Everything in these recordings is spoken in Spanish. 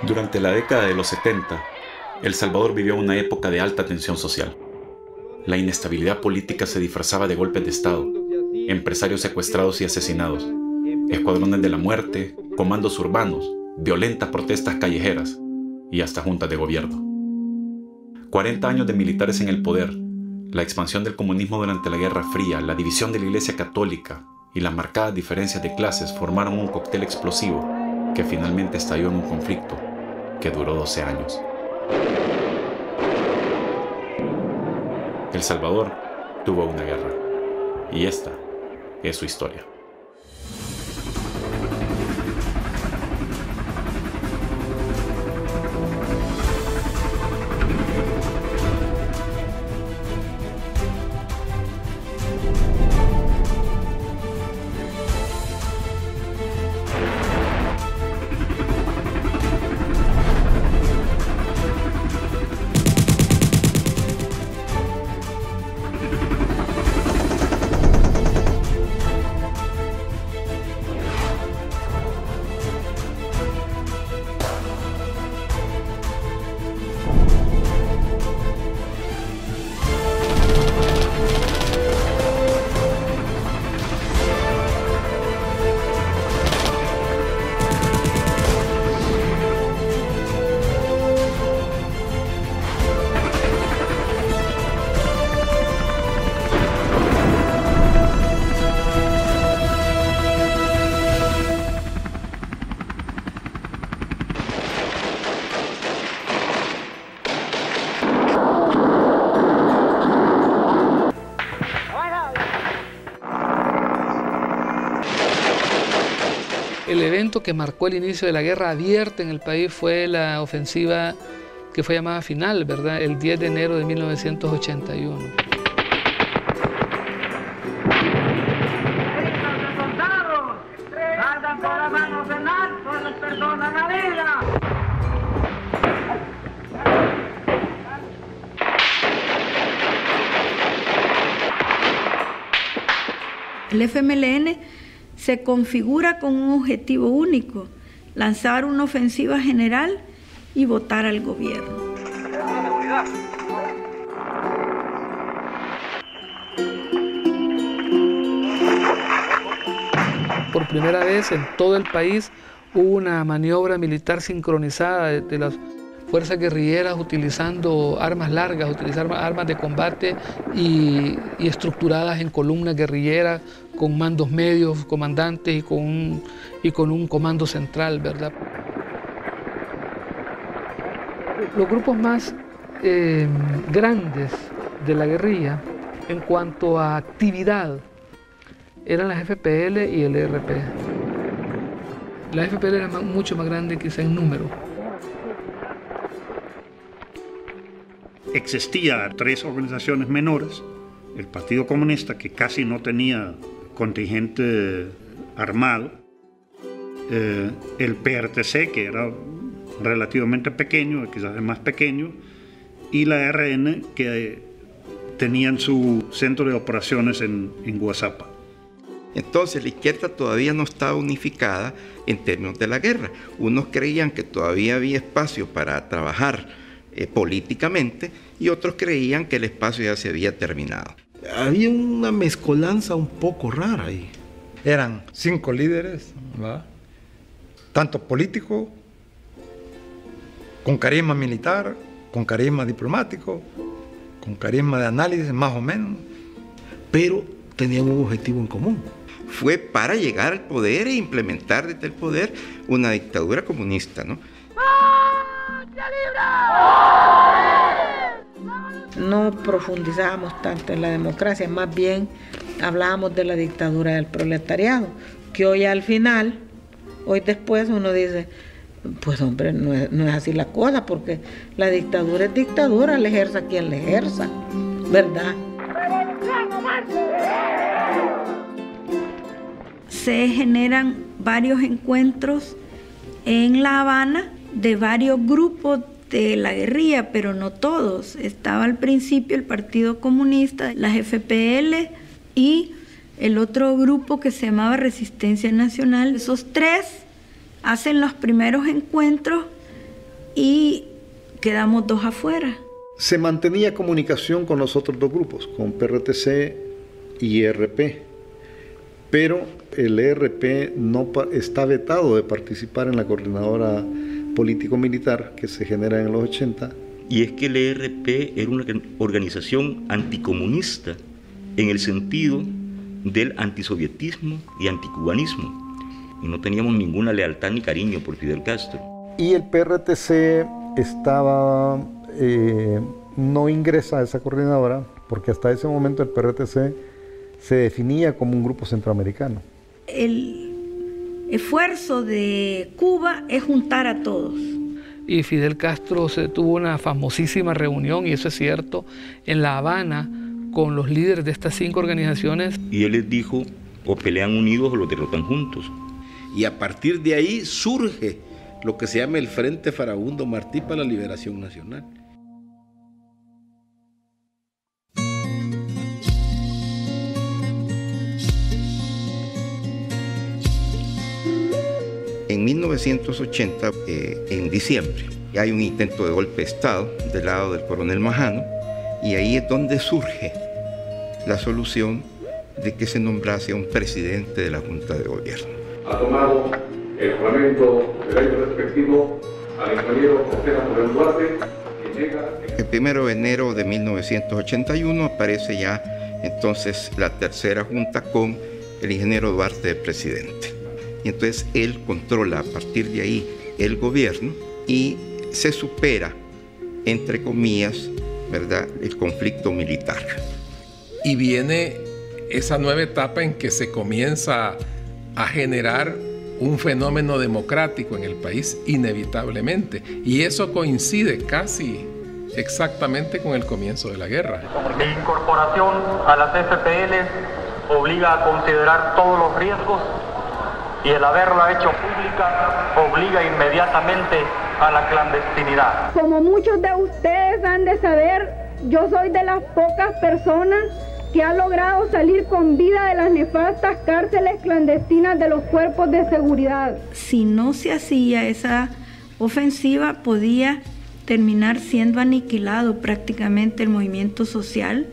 Durante la década de los 70, El Salvador vivió una época de alta tensión social. La inestabilidad política se disfrazaba de golpes de Estado, empresarios secuestrados y asesinados, escuadrones de la muerte, comandos urbanos, violentas protestas callejeras y hasta juntas de gobierno. 40 años de militares en el poder, la expansión del comunismo durante la Guerra Fría, la división de la Iglesia Católica y las marcadas diferencias de clases formaron un cóctel explosivo que finalmente estalló en un conflicto que duró 12 años. El Salvador tuvo una guerra, y esta es su historia. El evento que marcó el inicio de la guerra abierta en el país fue la ofensiva que fue llamada Final, ¿verdad? El 10 de enero de 1981. El FMLN se configura con un objetivo único: lanzar una ofensiva general y votar al gobierno. Por primera vez en todo el país hubo una maniobra militar sincronizada de las fuerzas guerrilleras utilizando armas largas, utilizar armas de combate y estructuradas en columnas guerrilleras con mandos medios, comandantes y con un comando central, ¿verdad? Los grupos más grandes de la guerrilla en cuanto a actividad eran las FPL y el ERP. La FPL era mucho más grande quizá en número. Existían 3 organizaciones menores: el Partido Comunista, que casi no tenía contingente armado, el PRTC, que era relativamente pequeño, quizás el más pequeño, y la RN, que tenían su centro de operaciones en Guazapa. Entonces la izquierda todavía no estaba unificada en términos de la guerra. Unos creían que todavía había espacio para trabajar políticamente, y otros creían que el espacio ya se había terminado. Había una mezcolanza un poco rara ahí. Eran 5 líderes, ¿verdad? Tanto políticos, con carisma militar, con carisma diplomático, con carisma de análisis más o menos, pero tenían un objetivo en común. Fue para llegar al poder e implementar desde el poder una dictadura comunista, ¿no? No profundizábamos tanto en la democracia, más bien hablábamos de la dictadura del proletariado, que hoy al final, hoy después uno dice, pues hombre, no es así la cosa, porque la dictadura es dictadura, le ejerza quien le ejerza, ¿verdad? Se generan varios encuentros en La Habana de varios grupos de la guerrilla, pero no todos. Estaba al principio el Partido Comunista, las FPL y el otro grupo que se llamaba Resistencia Nacional. Esos 3 hacen los primeros encuentros y quedamos 2 afuera. Se mantenía comunicación con los otros 2 grupos, con PRTC y ERP, pero el ERP no está vetado de participar en la coordinadora político-militar que se genera en los 80. Y es que el ERP era una organización anticomunista en el sentido del antisovietismo y anticubanismo, y no teníamos ninguna lealtad ni cariño por Fidel Castro. Y el PRTC estaba, no ingresa a esa coordinadora, porque hasta ese momento el PRTC se definía como un grupo centroamericano. El esfuerzo de Cuba es juntar a todos. Y Fidel Castro tuvo una famosísima reunión, y eso es cierto, en La Habana, con los líderes de estas 5 organizaciones. Y él les dijo, o pelean unidos o los derrotan juntos. Y a partir de ahí surge lo que se llama el Frente Farabundo Martí para la Liberación Nacional. En 1980, en diciembre, hay un intento de golpe de Estado del lado del coronel Majano, y ahí es donde surge la solución de que se nombrase a un presidente de la Junta de Gobierno. Ha tomado el juramento del año respectivo al ingeniero José Napoleón Duarte, que llega... El 1 de enero de 1981 aparece ya entonces la tercera junta con el ingeniero Duarte de presidente. Y entonces él controla a partir de ahí el gobierno y se supera, entre comillas, ¿verdad?, el conflicto militar. Y viene esa nueva etapa en que se comienza a generar un fenómeno democrático en el país, inevitablemente. Y eso coincide casi exactamente con el comienzo de la guerra. Mi incorporación a las FPL obliga a considerar todos los riesgos, y el haberla hecho pública obliga inmediatamente a la clandestinidad. Como muchos de ustedes han de saber, yo soy de las pocas personas que ha logrado salir con vida de las nefastas cárceles clandestinas de los cuerpos de seguridad. Si no se hacía esa ofensiva, podía terminar siendo aniquilado prácticamente el movimiento social,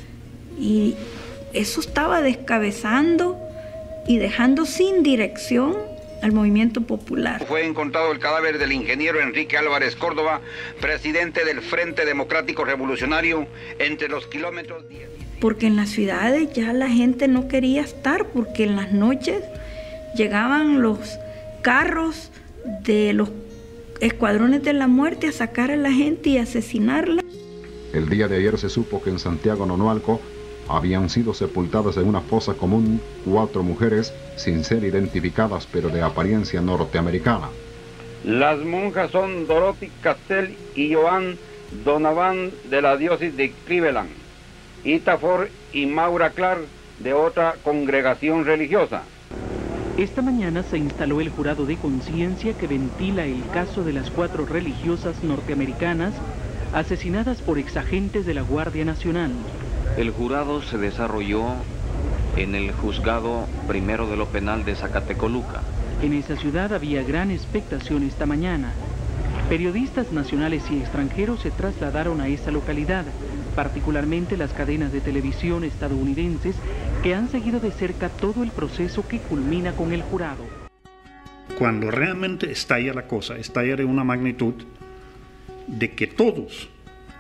y eso estaba descabezando y dejando sin dirección al movimiento popular. Fue encontrado el cadáver del ingeniero Enrique Álvarez Córdoba, presidente del Frente Democrático Revolucionario, entre los kilómetros 10. Porque en las ciudades ya la gente no quería estar, porque en las noches llegaban los carros de los escuadrones de la muerte a sacar a la gente y asesinarla. El día de ayer se supo que en Santiago Nonualco habían sido sepultadas en una fosa común 4 mujeres sin ser identificadas, pero de apariencia norteamericana. Las monjas son Dorothy Castell y Joan Donovan de la diócesis de Cleveland, Ita Ford y Maura Clark de otra congregación religiosa. Esta mañana se instaló el jurado de conciencia que ventila el caso de las 4 religiosas norteamericanas asesinadas por exagentes de la Guardia Nacional. El jurado se desarrolló en el juzgado primero de lo penal de Zacatecoluca. En esa ciudad había gran expectación esta mañana. Periodistas nacionales y extranjeros se trasladaron a esa localidad, particularmente las cadenas de televisión estadounidenses que han seguido de cerca todo el proceso que culmina con el jurado. Cuando realmente estalla la cosa, estalla de una magnitud de que todos,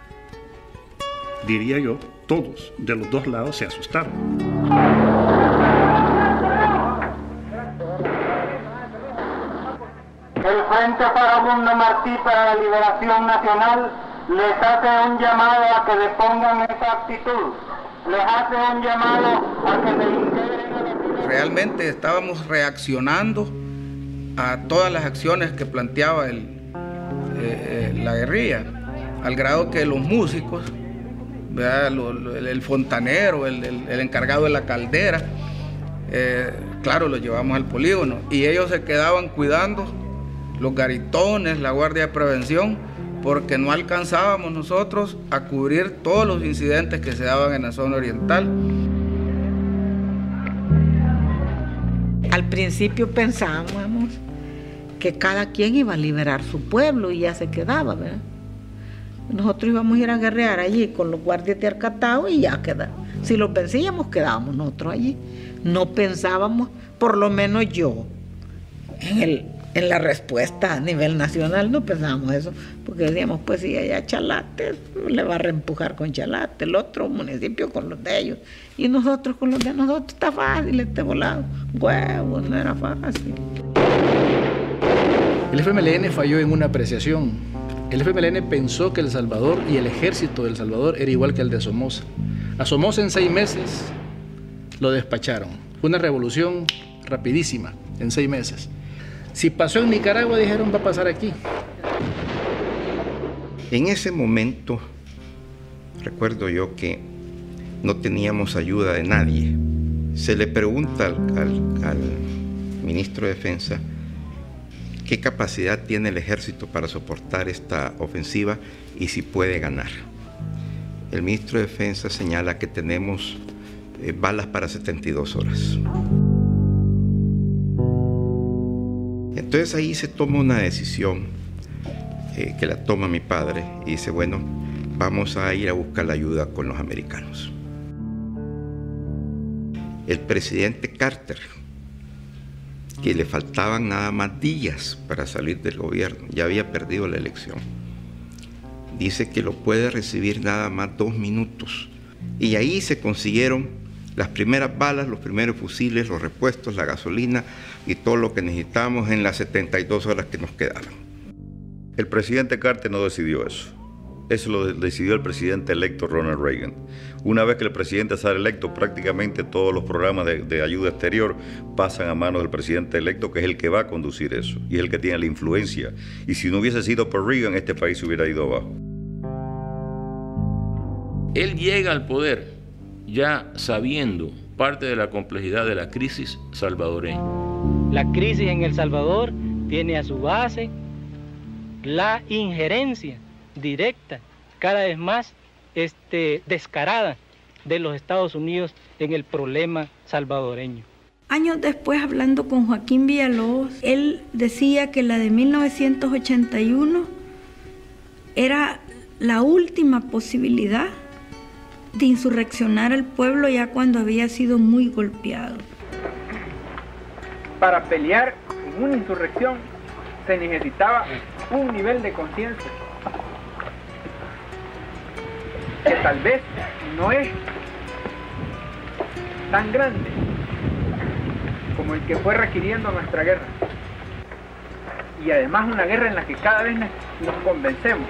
diría yo, todos de los 2 lados se asustaron. El Frente Farabundo Martí para la Liberación Nacional les hace un llamado a que depongan esa actitud. Les hace un llamado a que se integren a la... Realmente estábamos reaccionando a todas las acciones que planteaba la guerrilla, al grado que los músicos, el fontanero, el encargado de la caldera, claro, los llevamos al polígono y ellos se quedaban cuidando los garitones, la guardia de prevención, porque no alcanzábamos nosotros a cubrir todos los incidentes que se daban en la zona oriental. Al principio pensábamos que cada quien iba a liberar su pueblo y ya se quedaba, ¿verdad? Nosotros íbamos a ir a guerrear allí con los guardias de Arcatao y ya quedaba. Si los vencíamos, quedábamos nosotros allí. No pensábamos, por lo menos yo, en la respuesta a nivel nacional, no pensábamos eso, porque decíamos, pues si allá Chalate le va a reempujar con Chalate, el otro municipio con los de ellos, y nosotros con los de nosotros, está fácil este volado. Huevo, no era fácil. El FMLN falló en una apreciación. El FMLN pensó que El Salvador y el ejército de El Salvador era igual que el de Somoza. A Somoza en 6 meses lo despacharon. Fue una revolución rapidísima, en 6 meses. Si pasó en Nicaragua, dijeron, va a pasar aquí. En ese momento, recuerdo yo que no teníamos ayuda de nadie. Se le pregunta al ministro de Defensa qué capacidad tiene el ejército para soportar esta ofensiva y si puede ganar. El ministro de Defensa señala que tenemos balas para 72 horas. Entonces ahí se toma una decisión que la toma mi padre y dice, bueno, vamos a ir a buscar la ayuda con los americanos. El presidente Carter, que le faltaban nada más días para salir del gobierno, ya había perdido la elección, dice que lo puede recibir nada más 2 minutos. Y ahí se consiguieron las primeras balas, los primeros fusiles, los repuestos, la gasolina y todo lo que necesitábamos en las 72 horas que nos quedaron. El presidente Carter no decidió eso. Eso lo decidió el presidente electo Ronald Reagan. Una vez que el presidente sale electo, prácticamente todos los programas de ayuda exterior pasan a manos del presidente electo, que es el que va a conducir eso y es el que tiene la influencia. Y si no hubiese sido por Reagan, este país se hubiera ido abajo. Él llega al poder ya sabiendo parte de la complejidad de la crisis salvadoreña. La crisis en El Salvador tiene a su base la injerencia directa, cada vez más descarada, de los Estados Unidos en el problema salvadoreño. Años después, hablando con Joaquín Villalobos, él decía que la de 1981 era la última posibilidad de insurreccionar al pueblo ya cuando había sido muy golpeado. Para pelear en una insurrección se necesitaba un nivel de conciencia que tal vez no es tan grande como el que fue requiriendo nuestra guerra. Y además una guerra en la que cada vez nos convencemos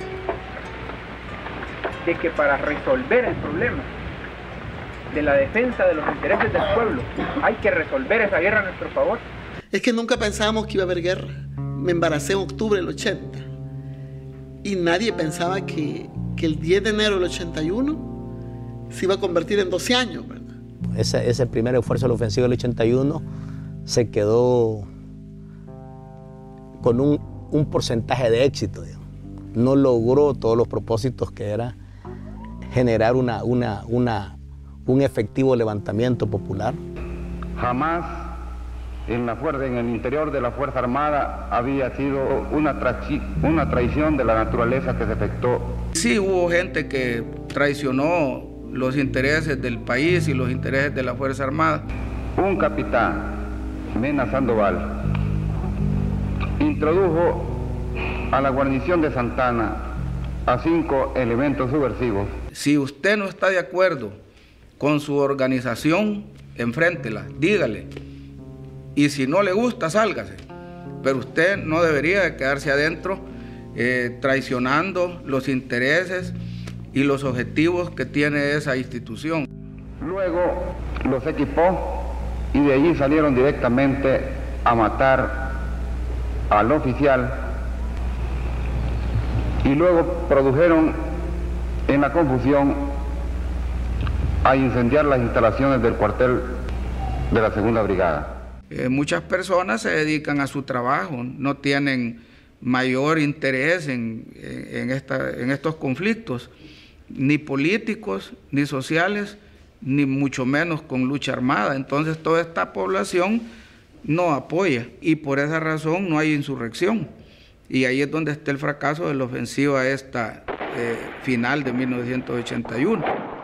de que para resolver el problema de la defensa de los intereses del pueblo hay que resolver esa guerra a nuestro favor. Es que nunca pensábamos que iba a haber guerra. Me embaracé en octubre del 80 y nadie pensaba que el 10 de enero del 81 se iba a convertir en 12 años, ¿verdad? Ese primer esfuerzo de la ofensiva del 81 se quedó con un porcentaje de éxito, digamos. No logró todos los propósitos que era generar un efectivo levantamiento popular. Jamás en el interior de la Fuerza Armada había sido una traición de la naturaleza que se efectuó. Sí, hubo gente que traicionó los intereses del país y los intereses de la Fuerza Armada. Un capitán, Mena Sandoval, introdujo a la guarnición de Santana a 5 elementos subversivos. Si usted no está de acuerdo con su organización, enfréntela, dígale. Y si no le gusta, sálgase. Pero usted no debería de quedarse adentro traicionando los intereses y los objetivos que tiene esa institución. Luego los equipó y de allí salieron directamente a matar al oficial y luego produjeron en la confusión a incendiar las instalaciones del cuartel de la Segunda Brigada. Muchas personas se dedican a su trabajo, no tienen mayor interés en estos conflictos, ni políticos, ni sociales, ni mucho menos con lucha armada. Entonces toda esta población no apoya y por esa razón no hay insurrección. Y ahí es donde está el fracaso de la ofensiva esta final de 1981.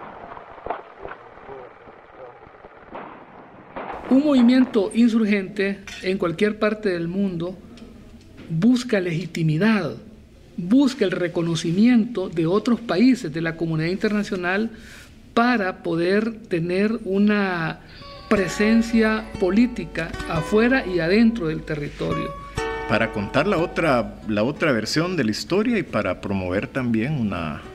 Un movimiento insurgente en cualquier parte del mundo busca legitimidad, busca el reconocimiento de otros países, de la comunidad internacional, para poder tener una presencia política afuera y adentro del territorio. Para contar la otra versión de la historia y para promover también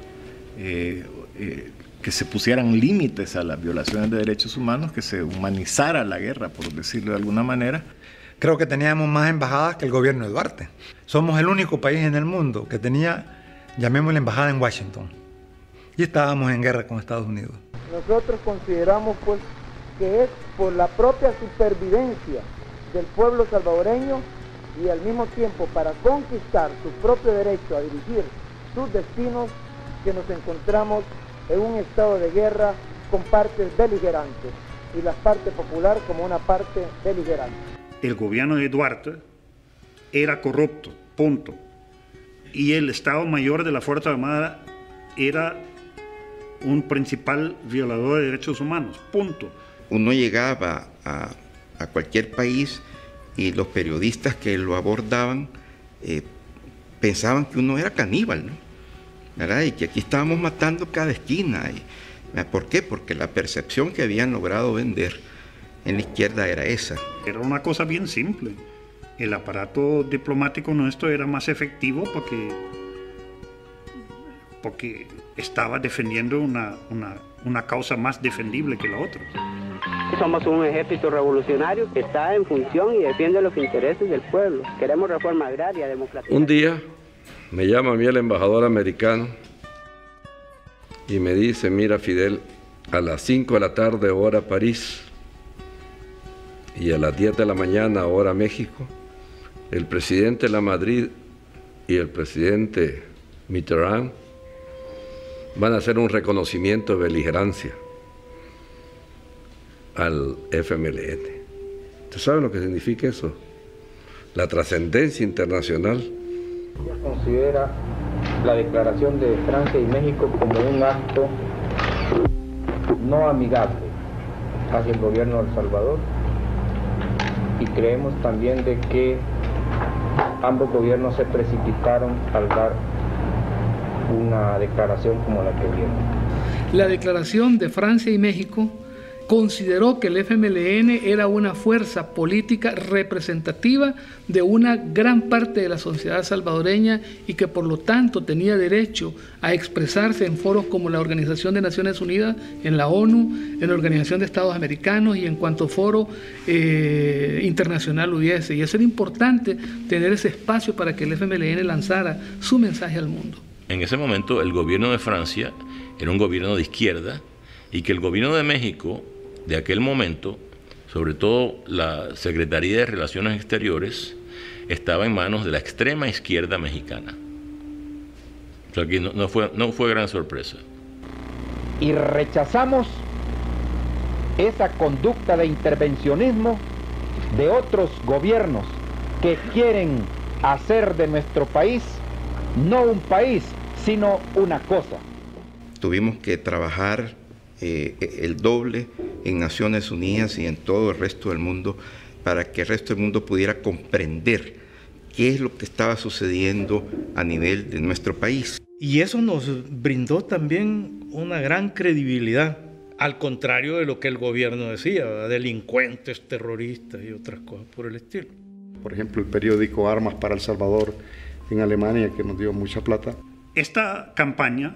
que se pusieran límites a las violaciones de derechos humanos, que se humanizara la guerra, por decirlo de alguna manera. Creo que teníamos más embajadas que el gobierno de Duarte. Somos el único país en el mundo que tenía, llamémosle, embajada en Washington. Y estábamos en guerra con Estados Unidos. Nosotros consideramos pues que es por la propia supervivencia del pueblo salvadoreño y al mismo tiempo para conquistar su propio derecho a dirigir sus destinos que nos encontramos en un estado de guerra con partes beligerantes y la parte popular como una parte beligerante. El gobierno de Duarte era corrupto, punto. Y el Estado Mayor de la Fuerza Armada era un principal violador de derechos humanos, punto. Uno llegaba a cualquier país y los periodistas que lo abordaban pensaban que uno era caníbal, ¿no? ¿Verdad? Y que aquí estábamos matando cada esquina. ¿Por qué? Porque la percepción que habían logrado vender en la izquierda era esa. Era una cosa bien simple. El aparato diplomático nuestro era más efectivo porque estaba defendiendo una causa más defendible que la otra. Somos un ejército revolucionario que está en función y defiende los intereses del pueblo. Queremos reforma agraria, democrática. Un día me llama a mí el embajador americano y me dice: mira, Fidel, a las 5 de la tarde hora París y a las 10 de la mañana hora México, el presidente Lamadrid y el presidente Mitterrand van a hacer un reconocimiento de beligerancia al FMLN. ¿Usted sabe lo que significa eso? La trascendencia internacional. Considera la declaración de Francia y México como un acto no amigable hacia el gobierno de El Salvador, y creemos también de que ambos gobiernos se precipitaron al dar una declaración como la que dieron. La declaración de Francia y México consideró que el FMLN era una fuerza política representativa de una gran parte de la sociedad salvadoreña y que por lo tanto tenía derecho a expresarse en foros como la Organización de Naciones Unidas, en la ONU, en la Organización de Estados Americanos y en cuanto foro internacional hubiese. Y eso era importante, tener ese espacio para que el FMLN lanzara su mensaje al mundo. En ese momento el gobierno de Francia era un gobierno de izquierda y que el gobierno de México de aquel momento, sobre todo la Secretaría de Relaciones Exteriores, estaba en manos de la extrema izquierda mexicana. O sea que no fue gran sorpresa. Y rechazamos esa conducta de intervencionismo de otros gobiernos que quieren hacer de nuestro país no un país, sino una cosa. Tuvimos que trabajar el doble en Naciones Unidas y en todo el resto del mundo para que el resto del mundo pudiera comprender qué es lo que estaba sucediendo a nivel de nuestro país. Y eso nos brindó también una gran credibilidad, al contrario de lo que el gobierno decía, ¿verdad? Delincuentes, terroristas y otras cosas por el estilo. Por ejemplo, el periódico Armas para El Salvador en Alemania, que nos dio mucha plata. Esta campaña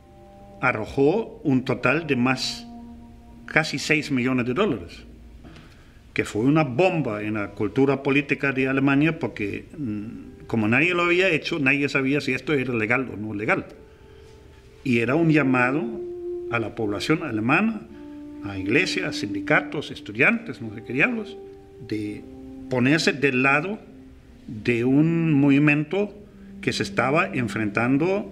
arrojó un total de casi 6 millones de dólares, que fue una bomba en la cultura política de Alemania porque como nadie lo había hecho, nadie sabía si esto era legal o no legal. Y era un llamado a la población alemana, a iglesias, sindicatos, estudiantes, no sé qué diablos, de ponerse del lado de un movimiento que se estaba enfrentando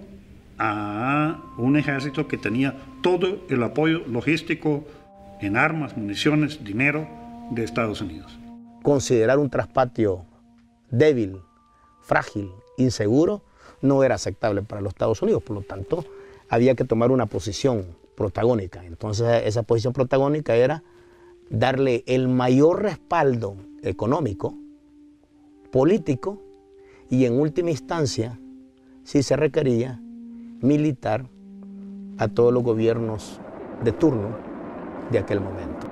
a un ejército que tenía todo el apoyo logístico en armas, municiones, dinero de Estados Unidos. considerar un traspatio débil, frágil, inseguro, no era aceptable para los Estados Unidos. Por lo tanto, había que tomar una posición protagónica. Entonces, esa posición protagónica era darle el mayor respaldo económico, político y, en última instancia, si se requería, militar a todos los gobiernos de turno de aquel momento.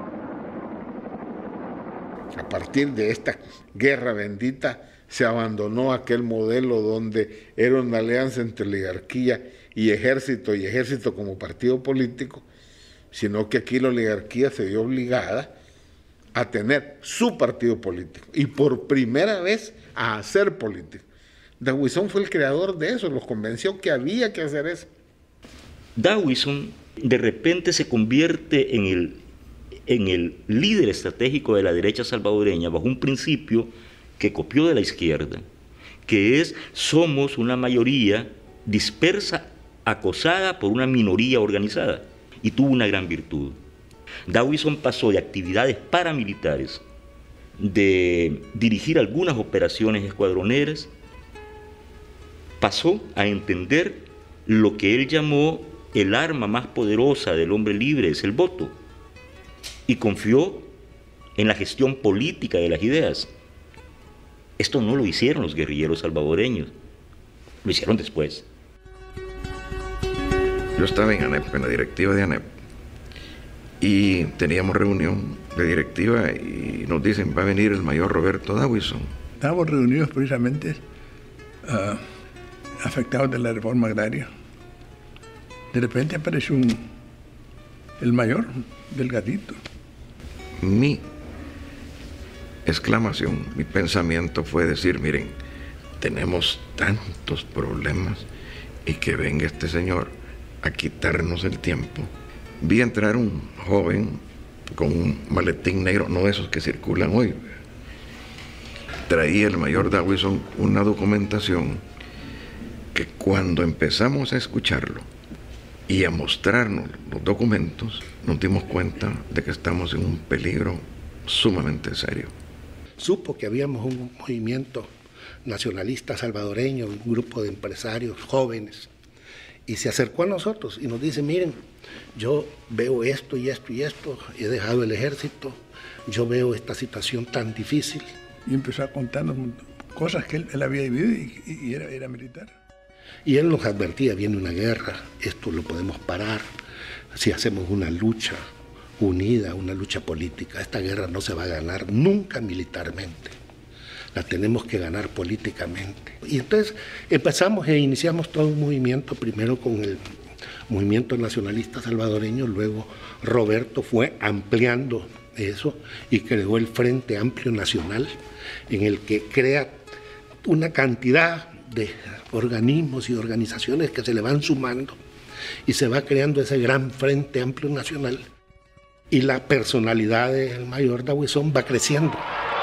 A partir de esta guerra bendita se abandonó aquel modelo donde era una alianza entre oligarquía y ejército como partido político, sino que aquí la oligarquía se vio obligada a tener su partido político y por primera vez a hacer política. Dawison fue el creador de eso, los convenció que había que hacer eso. Dawison de repente se convierte en el líder estratégico de la derecha salvadoreña bajo un principio que copió de la izquierda, que es: somos una mayoría dispersa, acosada por una minoría organizada, y tuvo una gran virtud. Dawison pasó de actividades paramilitares, de dirigir algunas operaciones escuadroneras, pasó a entender lo que él llamó el arma más poderosa del hombre libre, es el voto, y confió en la gestión política de las ideas. Esto no lo hicieron los guerrilleros salvadoreños, lo hicieron después. Yo estaba en ANEP, en la directiva de ANEP, y teníamos reunión de directiva y nos dicen: va a venir el mayor Roberto Dawison. Estábamos reunidos precisamente afectados de la reforma agraria. De repente apareció el mayor delgadito. Mi exclamación, mi pensamiento fue decir: miren, tenemos tantos problemas y que venga este señor a quitarnos el tiempo. Vi entrar un joven con un maletín negro, no esos que circulan hoy. Traía el mayor Dawison una documentación que, cuando empezamos a escucharlo y a mostrarnos los documentos, nos dimos cuenta de que estamos en un peligro sumamente serio. Supo que habíamos un movimiento nacionalista salvadoreño, un grupo de empresarios jóvenes, y se acercó a nosotros y nos dice: miren, yo veo esto y esto y esto, he dejado el ejército, yo veo esta situación tan difícil. Y empezó a contarnos cosas que él había vivido y era militar. Y él nos advertía: viene una guerra, esto lo podemos parar si hacemos una lucha unida, una lucha política. Esta guerra no se va a ganar nunca militarmente, la tenemos que ganar políticamente. Y entonces empezamos e iniciamos todo un movimiento, primero con el movimiento nacionalista salvadoreño, luego Roberto fue ampliando eso y creó el Frente Amplio Nacional, en el que crea una cantidad de organismos y organizaciones que se le van sumando y se va creando ese gran Frente Amplio Nacional, y la personalidad del mayor Dawison va creciendo.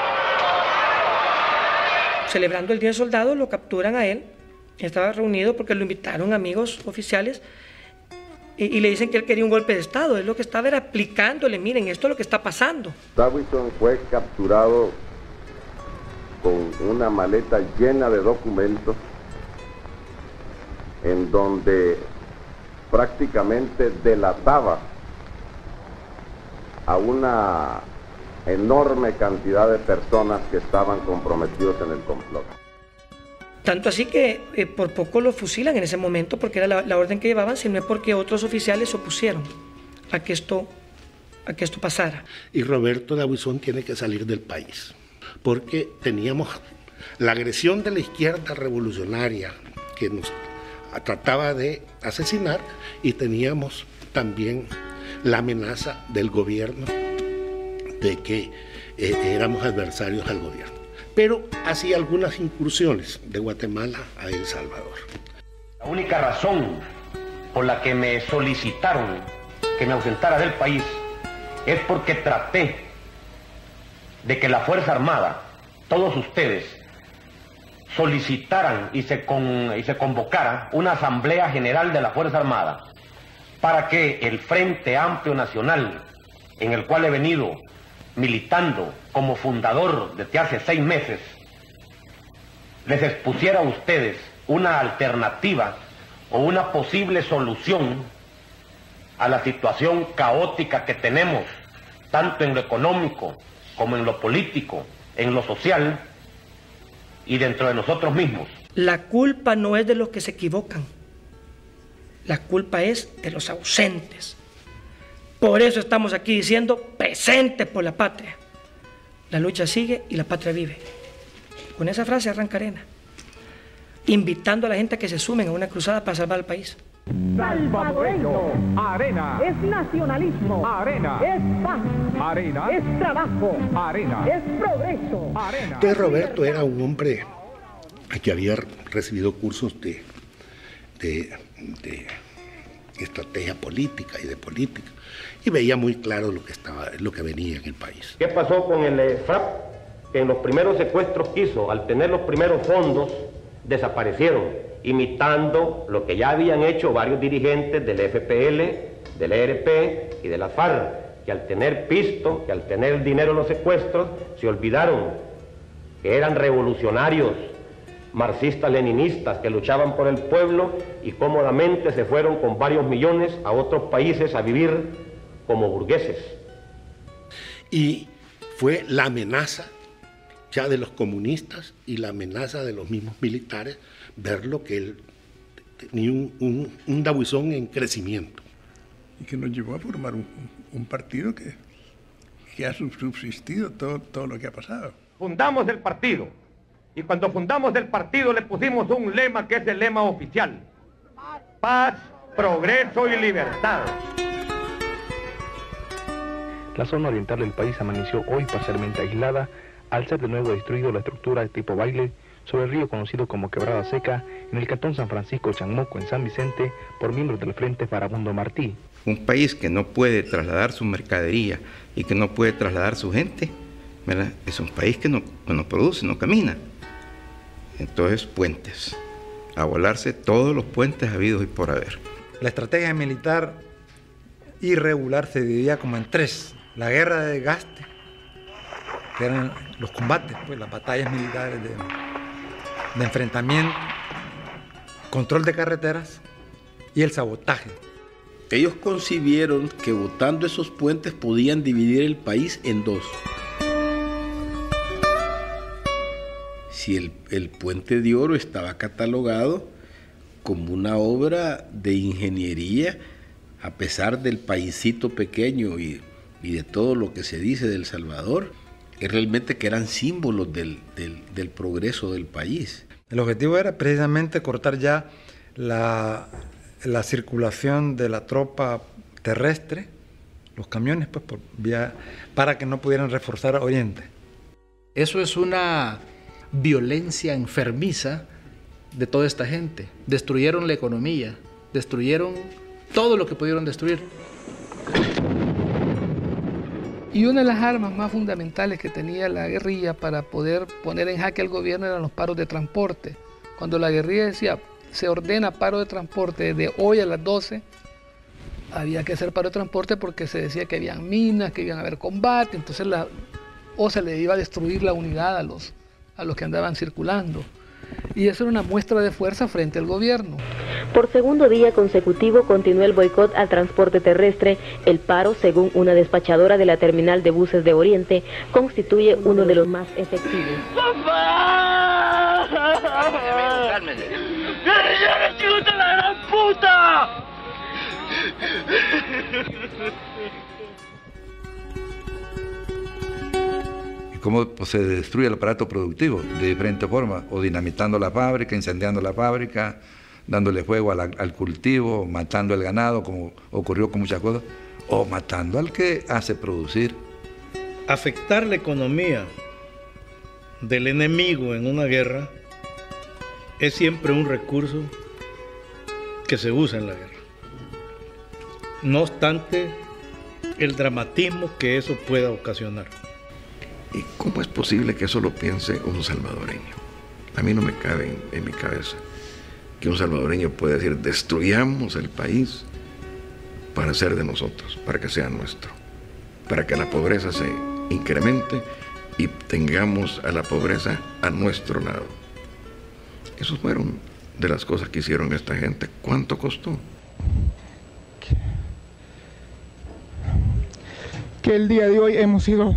Celebrando el Día del Soldado, lo capturan a él. Estaba reunido porque lo invitaron amigos oficiales y le dicen que él quería un golpe de Estado. Él lo que estaba era aplicándole: miren, esto es lo que está pasando. Dawison fue capturado con una maleta llena de documentos en donde prácticamente delataba a una enorme cantidad de personas que estaban comprometidos en el complot. Tanto así que por poco lo fusilan en ese momento, porque era la orden que llevaban, sino es porque otros oficiales se opusieron a que esto pasara. Y Roberto Dawison tiene que salir del país, porque teníamos la agresión de la izquierda revolucionaria que nos trataba de asesinar, y teníamos también la amenaza del gobierno de que éramos adversarios al gobierno. Pero hacía algunas incursiones de Guatemala a El Salvador. La única razón por la que me solicitaron que me ausentara del país es porque traté de que la Fuerza Armada, todos ustedes, solicitaran y se convocara una Asamblea General de la Fuerza Armada para que el Frente Amplio Nacional, en el cual he venido militando como fundador desde hace 6 meses, les expusiera a ustedes una alternativa o una posible solución a la situación caótica que tenemos, tanto en lo económico como en lo político, en lo social y dentro de nosotros mismos. La culpa no es de los que se equivocan, la culpa es de los ausentes. Por eso estamos aquí diciendo presentes por la patria. La lucha sigue y la patria vive. Con esa frase arranca Arena, invitando a la gente a que se sumen a una cruzada para salvar al país. Salvadoreño, Arena. Es nacionalismo, Arena. Es paz, Arena. Es trabajo, Arena. Es progreso, Arena. Entonces Roberto era un hombre que había recibido cursos de estrategia política y de política, y veía muy claro lo que venía en el país. ¿Qué pasó con el FRAP? Que en los primeros secuestros que hizo, al tener los primeros fondos, desaparecieron, imitando lo que ya habían hecho varios dirigentes del FPL, del ERP y de la FARC, que al tener pisto, que al tener dinero en los secuestros, se olvidaron que eran revolucionarios, marxistas-leninistas, que luchaban por el pueblo y cómodamente se fueron con varios millones a otros países a vivir como burgueses. Y fue la amenaza ya de los comunistas y la amenaza de los mismos militares ver lo que él tenía un Dabuizón en crecimiento. Y que nos llevó a formar un partido que ha subsistido todo lo que ha pasado. Fundamos el partido, y cuando fundamos el partido le pusimos un lema que es el lema oficial: paz, progreso y libertad. La zona oriental del país amaneció hoy parcialmente aislada al ser de nuevo destruido la estructura de tipo baile sobre el río conocido como Quebrada Seca en el cantón San Francisco Chanmoco en San Vicente por miembros del Frente Farabundo Martí. Un país que no puede trasladar su mercadería y que no puede trasladar su gente, ¿verdad? Es un país que no produce, no camina. Entonces, puentes, a volarse todos los puentes habidos y por haber. La estrategia militar irregular se dividía como en 3. La guerra de desgaste, que eran los combates, pues, las batallas militares de enfrentamiento, control de carreteras y el sabotaje. Ellos concibieron que botando esos puentes podían dividir el país en 2. Si el puente de Oro estaba catalogado como una obra de ingeniería, a pesar del paisito pequeño y de todo lo que se dice de El Salvador, es realmente que eran símbolos del progreso del país. El objetivo era precisamente cortar ya la circulación de la tropa terrestre, los camiones, pues, por vía, para que no pudieran reforzar a Oriente. Eso es una violencia enfermiza de toda esta gente. Destruyeron la economía, destruyeron todo lo que pudieron destruir. Y una de las armas más fundamentales que tenía la guerrilla para poder poner en jaque al gobierno eran los paros de transporte. Cuando la guerrilla decía, se ordena paro de transporte de hoy a las 12, había que hacer paro de transporte porque se decía que habían minas, que iban a haber combate, entonces o se le iba a destruir la unidad a los que andaban circulando. Y eso era una muestra de fuerza frente al gobierno. Por segundo día consecutivo continuó el boicot al transporte terrestre. El paro, según una despachadora de la terminal de buses de Oriente, constituye uno de los más efectivos. ¡Cálmese! ¡Guerrillera, chuta la gran puta! ¿Cómo se destruye el aparato productivo? De diferentes formas, o dinamitando la fábrica, incendiando la fábrica, dándole fuego al cultivo, matando el ganado, como ocurrió con muchas cosas, o matando al que hace producir. Afectar la economía del enemigo en una guerra es siempre un recurso que se usa en la guerra. No obstante, el dramatismo que eso pueda ocasionar. ¿Y cómo es posible que eso lo piense un salvadoreño? A mí no me cabe en mi cabeza que un salvadoreño pueda decir, destruyamos el país para ser de nosotros, para que sea nuestro, para que la pobreza incremente y tengamos a la pobreza a nuestro lado. Esos fueron de las cosas que hicieron esta gente. ¿Cuánto costó? Que el día de hoy hemos sido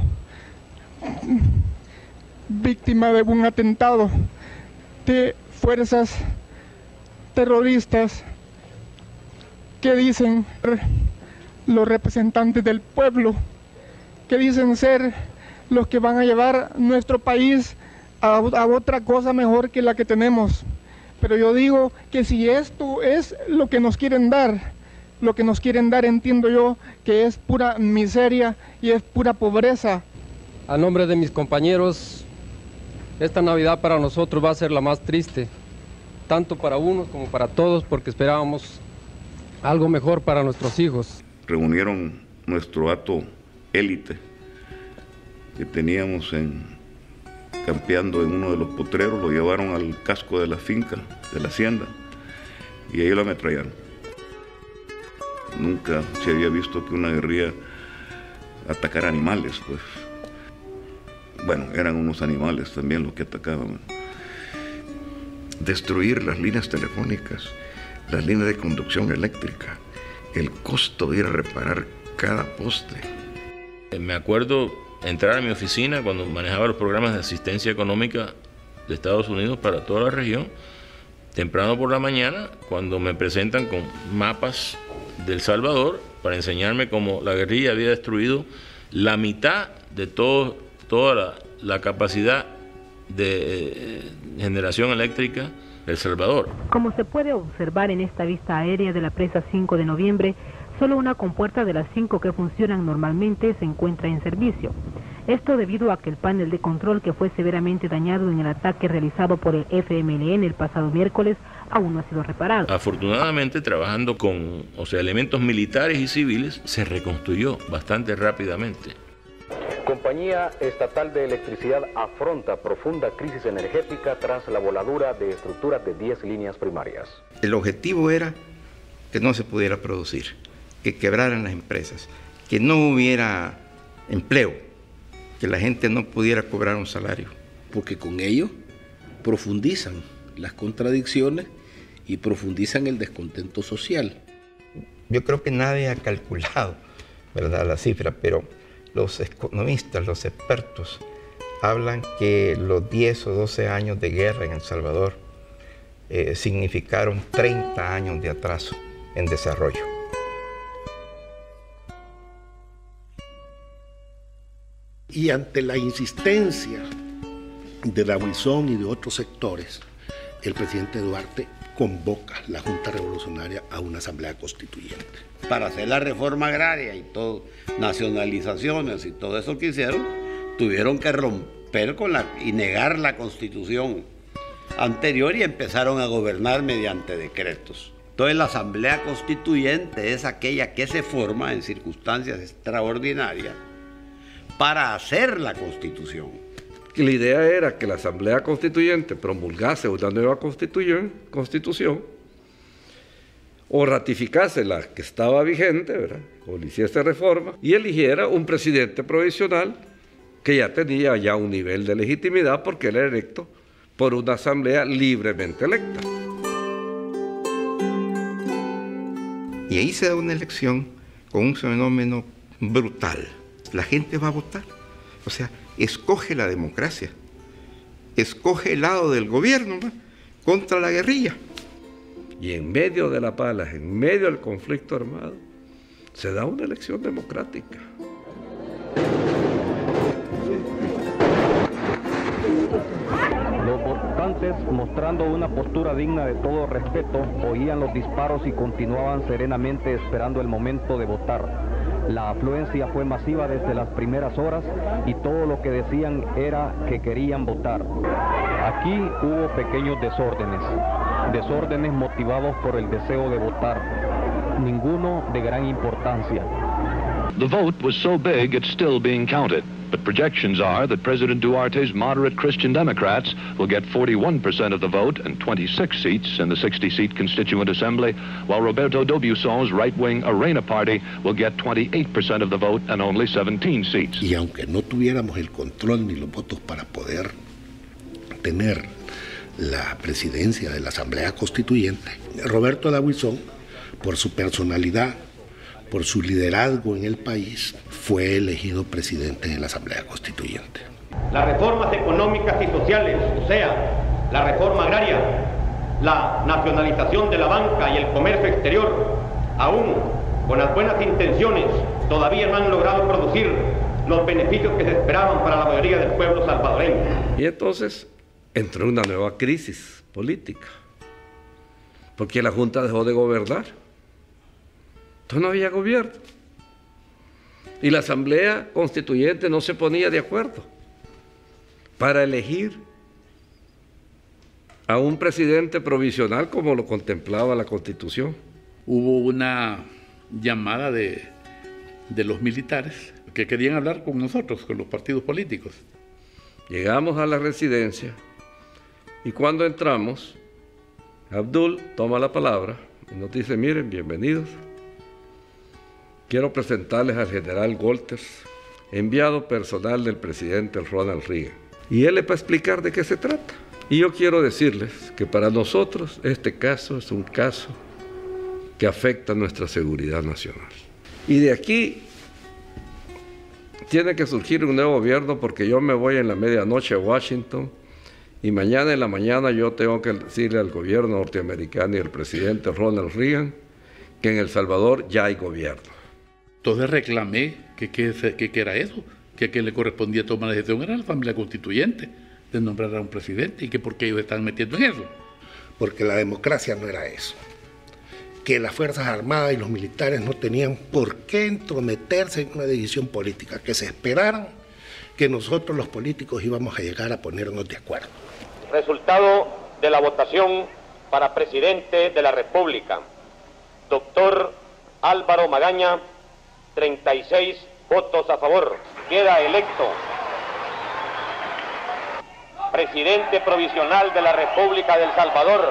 víctima de un atentado de fuerzas terroristas que dicen los representantes del pueblo, que dicen ser los que van a llevar nuestro país a otra cosa mejor que la que tenemos. Pero yo digo que si esto es lo que nos quieren dar, entiendo yo que es pura miseria y es pura pobreza. A nombre de mis compañeros, esta Navidad para nosotros va a ser la más triste, tanto para unos como para todos, porque esperábamos algo mejor para nuestros hijos. Reunieron nuestro hato élite que teníamos campeando en uno de los potreros, lo llevaron al casco de la finca, de la hacienda, y ahí lo ametrallaron. Nunca se había visto que una guerrilla atacara animales, pues. Bueno, eran unos animales también los que atacaban. Destruir las líneas telefónicas, las líneas de conducción eléctrica, el costo de ir a reparar cada poste. Me acuerdo entrar a mi oficina cuando manejaba los programas de asistencia económica de Estados Unidos para toda la región, temprano por la mañana, cuando me presentan con mapas del Salvador para enseñarme cómo la guerrilla había destruido la mitad de toda la capacidad de generación eléctrica del Salvador. Como se puede observar en esta vista aérea de la presa 5 de noviembre, solo una compuerta de las 5 que funcionan normalmente se encuentra en servicio. Esto debido a que el panel de control, que fue severamente dañado en el ataque realizado por el FMLN el pasado miércoles, aún no ha sido reparado. Afortunadamente, trabajando con elementos militares y civiles, se reconstruyó bastante rápidamente. Compañía Estatal de Electricidad afronta profunda crisis energética tras la voladura de estructuras de 10 líneas primarias. El objetivo era que no se pudiera producir, que quebraran las empresas, que no hubiera empleo, que la gente no pudiera cobrar un salario. Porque con ello profundizan las contradicciones y profundizan el descontento social. Yo creo que nadie ha calculado, ¿verdad?, la cifra, pero los economistas, los expertos, hablan que los 10 o 12 años de guerra en El Salvador significaron 30 años de atraso en desarrollo. Y ante la insistencia de la Wilson y de otros sectores, el presidente Duarte convoca la Junta Revolucionaria a una asamblea constituyente. Para hacer la reforma agraria y todo, nacionalizaciones y todo eso que hicieron, tuvieron que romper y negar la constitución anterior y empezaron a gobernar mediante decretos. Entonces la asamblea constituyente es aquella que se forma en circunstancias extraordinarias para hacer la constitución. La idea era que la asamblea constituyente promulgase una nueva constitución o ratificase la que estaba vigente, ¿verdad?, o le hiciese reforma y eligiera un presidente provisional que ya tenía un nivel de legitimidad porque era electo por una asamblea libremente electa. Y ahí se da una elección con un fenómeno brutal. La gente va a votar, o sea, escoge la democracia, escoge el lado del gobierno, ¿no?, contra la guerrilla. Y en medio de la pala, en medio del conflicto armado, se da una elección democrática. Los votantes, mostrando una postura digna de todo respeto, oían los disparos y continuaban serenamente esperando el momento de votar. La afluencia fue masiva desde las primeras horas y todo lo que decían era que querían votar. Aquí hubo pequeños desórdenes motivados por el deseo de votar, ninguno de gran importancia. The vote was so big it's still being counted. but projections are that President Duarte's moderate Christian Democrats will get 41% of the vote and 26 seats in the 60-seat Constituent Assembly, while Roberto D'Aubuisson's right-wing Arena Party will get 28% of the vote and only 17 seats. Y aunque no tuviéramos el control ni los votos para poder tener la presidencia de la Asamblea Constituyente, Roberto D'Aubuisson, por su personalidad, por su liderazgo en el país, fue elegido presidente de la Asamblea Constituyente. Las reformas económicas y sociales, o sea, la reforma agraria, la nacionalización de la banca y el comercio exterior, aún con las buenas intenciones, todavía no han logrado producir los beneficios que se esperaban para la mayoría del pueblo salvadoreño. Y entonces entró una nueva crisis política, porque la Junta dejó de gobernar. Entonces no había gobierno. Y la Asamblea Constituyente no se ponía de acuerdo para elegir a un presidente provisional como lo contemplaba la Constitución. Hubo una llamada de los militares que querían hablar con nosotros, con los partidos políticos. Llegamos a la residencia y cuando entramos, Abdul toma la palabra y nos dice: miren, bienvenidos. Quiero presentarles al general Golters, enviado personal del presidente Ronald Reagan. Y él les va a explicar de qué se trata. Y yo quiero decirles que para nosotros este caso es un caso que afecta nuestra seguridad nacional. Y de aquí tiene que surgir un nuevo gobierno, porque yo me voy en la medianoche a Washington y mañana en la mañana yo tengo que decirle al gobierno norteamericano y al presidente Ronald Reagan que en El Salvador ya hay gobierno. Entonces reclamé que era eso, que le correspondía tomar la decisión era la Asamblea Constituyente de nombrar a un presidente, y que por qué ellos están metiendo en eso. Porque la democracia no era eso. Que las Fuerzas Armadas y los militares no tenían por qué entrometerse en una decisión política, que se esperaran que nosotros los políticos íbamos a llegar a ponernos de acuerdo. Resultado de la votación para presidente de la República: doctor Álvaro Magaña, 36 votos a favor. Queda electo presidente provisional de la República de El Salvador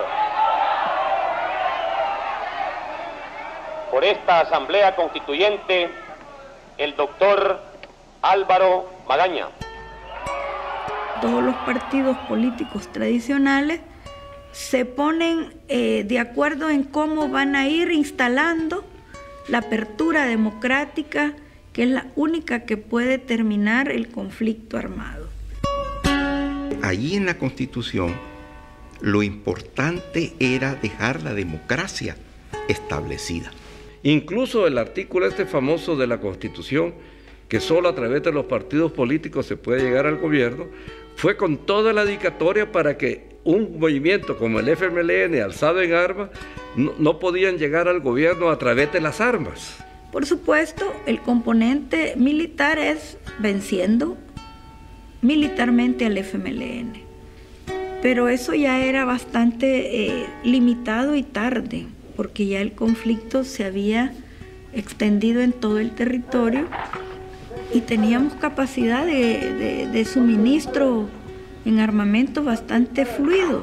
por esta Asamblea Constituyente, el doctor Álvaro Magaña. Todos los partidos políticos tradicionales se ponen de acuerdo en cómo van a ir instalando la apertura democrática, que es la única que puede terminar el conflicto armado. Allí en la Constitución, lo importante era dejar la democracia establecida. Incluso el artículo este famoso de la Constitución, que solo a través de los partidos políticos se puede llegar al gobierno, fue con toda la dedicatoria para que un movimiento como el FMLN, alzado en armas, no podían llegar al gobierno a través de las armas. Por supuesto, el componente militar es venciendo militarmente al FMLN, pero eso ya era bastante limitado y tarde, porque ya el conflicto se había extendido en todo el territorio y teníamos capacidad de suministro en armamento bastante fluido.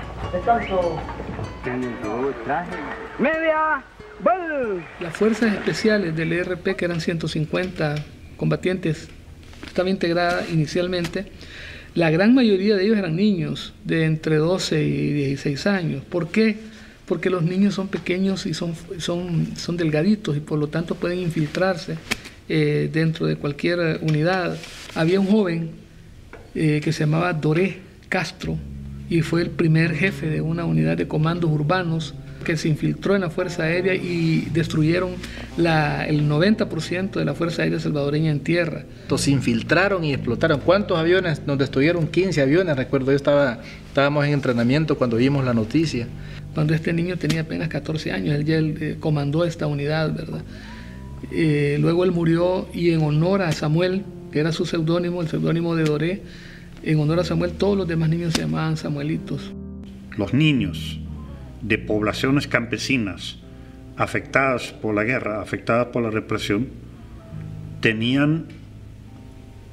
Las fuerzas especiales del ERP, que eran 150 combatientes, estaba integrada inicialmente. La gran mayoría de ellos eran niños de entre 12 y 16 años. ¿Por qué? Porque los niños son pequeños y son delgaditos, y por lo tanto pueden infiltrarse dentro de cualquier unidad. Había un joven que se llamaba Doré Castro, y fue el primer jefe de una unidad de comandos urbanos que se infiltró en la Fuerza Aérea y destruyeron el 90% de la Fuerza Aérea salvadoreña en tierra. Se infiltraron y explotaron. ¿Cuántos aviones? Nos destruyeron 15 aviones, recuerdo. Estábamos en entrenamiento cuando vimos la noticia. Cuando este niño tenía apenas 14 años, él comandó esta unidad, ¿verdad? Luego él murió, y en honor a Samuel, que era su seudónimo, el seudónimo de Doré, en honor a Samuel, todos los demás niños se llamaban Samuelitos. Los niños de poblaciones campesinas afectadas por la guerra, afectadas por la represión, tenían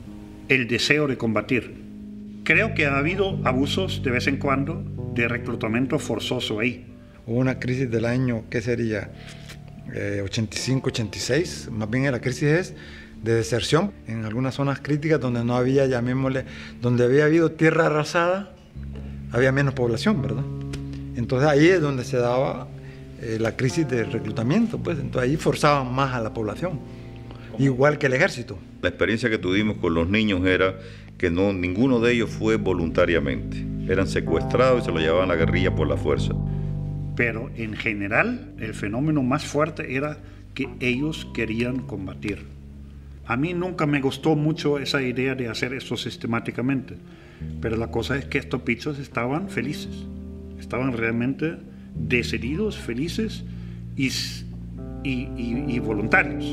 el deseo de combatir. Creo que ha habido abusos de vez en cuando de reclutamiento forzoso ahí. Hubo una crisis del año, ¿qué sería? 85, 86, más bien la crisis es de deserción en algunas zonas críticas donde no había, llamémosle, donde había habido tierra arrasada, había menos población, ¿verdad? Entonces ahí es donde se daba la crisis de reclutamiento, pues entonces ahí forzaban más a la población, igual que el ejército. La experiencia que tuvimos con los niños era que ninguno de ellos fue voluntariamente, eran secuestrados y se los llevaban a la guerrilla por la fuerza. Pero en general el fenómeno más fuerte era que ellos querían combatir. A mí nunca me gustó mucho esa idea de hacer esto sistemáticamente, pero la cosa es que estos pichos estaban felices, estaban realmente decididos, felices y voluntarios.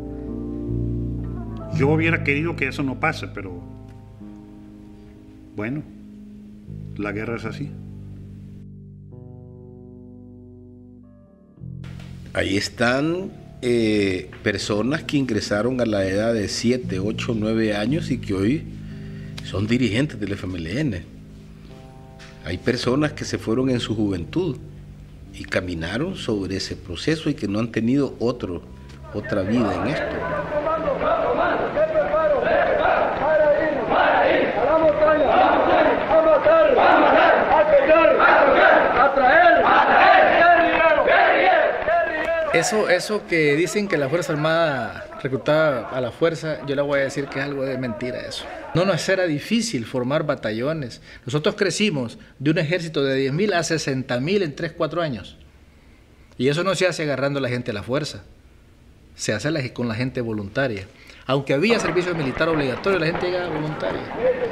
Yo hubiera querido que eso no pase, pero bueno, la guerra es así. Ahí están personas que ingresaron a la edad de 7, 8, 9 años y que hoy son dirigentes del FMLN. Hay personas que se fueron en su juventud y caminaron sobre ese proceso y que no han tenido otra vida en esto. Eso que dicen que la Fuerza Armada reclutaba a la fuerza, yo le voy a decir que es algo de mentira eso. No nos era difícil formar batallones. Nosotros crecimos de un ejército de 10.000 a 60.000 en 3-4 años. Y eso no se hace agarrando a la gente a la fuerza. Se hace con la gente voluntaria. Aunque había servicio militar obligatorio, la gente llegaba voluntaria.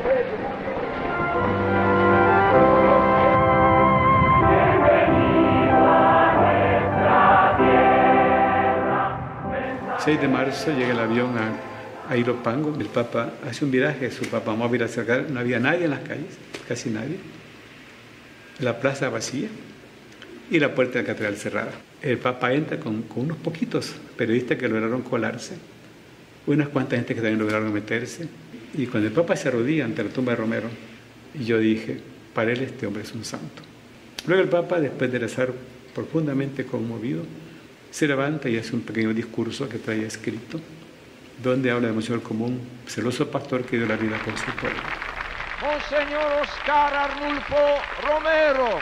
El 6 de marzo llega el avión a Ilopango. El Papa hace un viraje, su Papa móvil a sacar, no había nadie en las calles, casi nadie. La plaza vacía y la puerta de la catedral cerrada. El Papa entra con unos poquitos periodistas que lograron colarse, unas cuantas gente que también lograron meterse. Y cuando el Papa se arrodilla ante la tumba de Romero, yo dije, para él este hombre es un santo. Luego el Papa, después de rezar profundamente conmovido, se levanta y hace un pequeño discurso que traía escrito, donde habla de Monseñor como un celoso pastor que dio la vida por su pueblo. Monseñor Oscar Arnulfo Romero.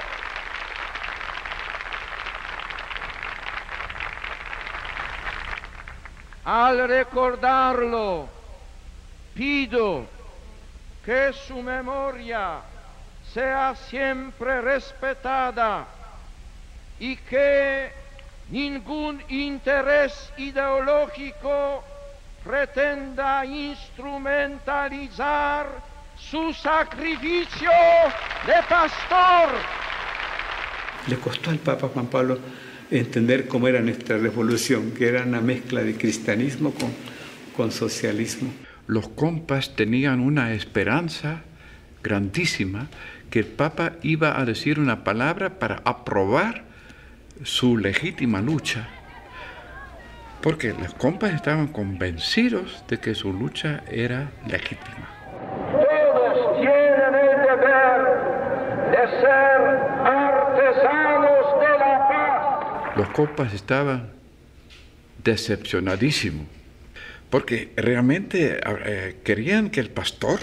Al recordarlo, pido que su memoria sea siempre respetada y que ningún interés ideológico pretenda instrumentalizar su sacrificio de pastor. Le costó al Papa Juan Pablo entender cómo era nuestra revolución, que era una mezcla de cristianismo con socialismo. Los compas tenían una esperanza grandísima que el Papa iba a decir una palabra para aprobar su legítima lucha, porque los compas estaban convencidos de que su lucha era legítima. Todos tienen el deber de ser artesanos de la paz. Los compas estaban decepcionadísimos, porque realmente querían que el pastor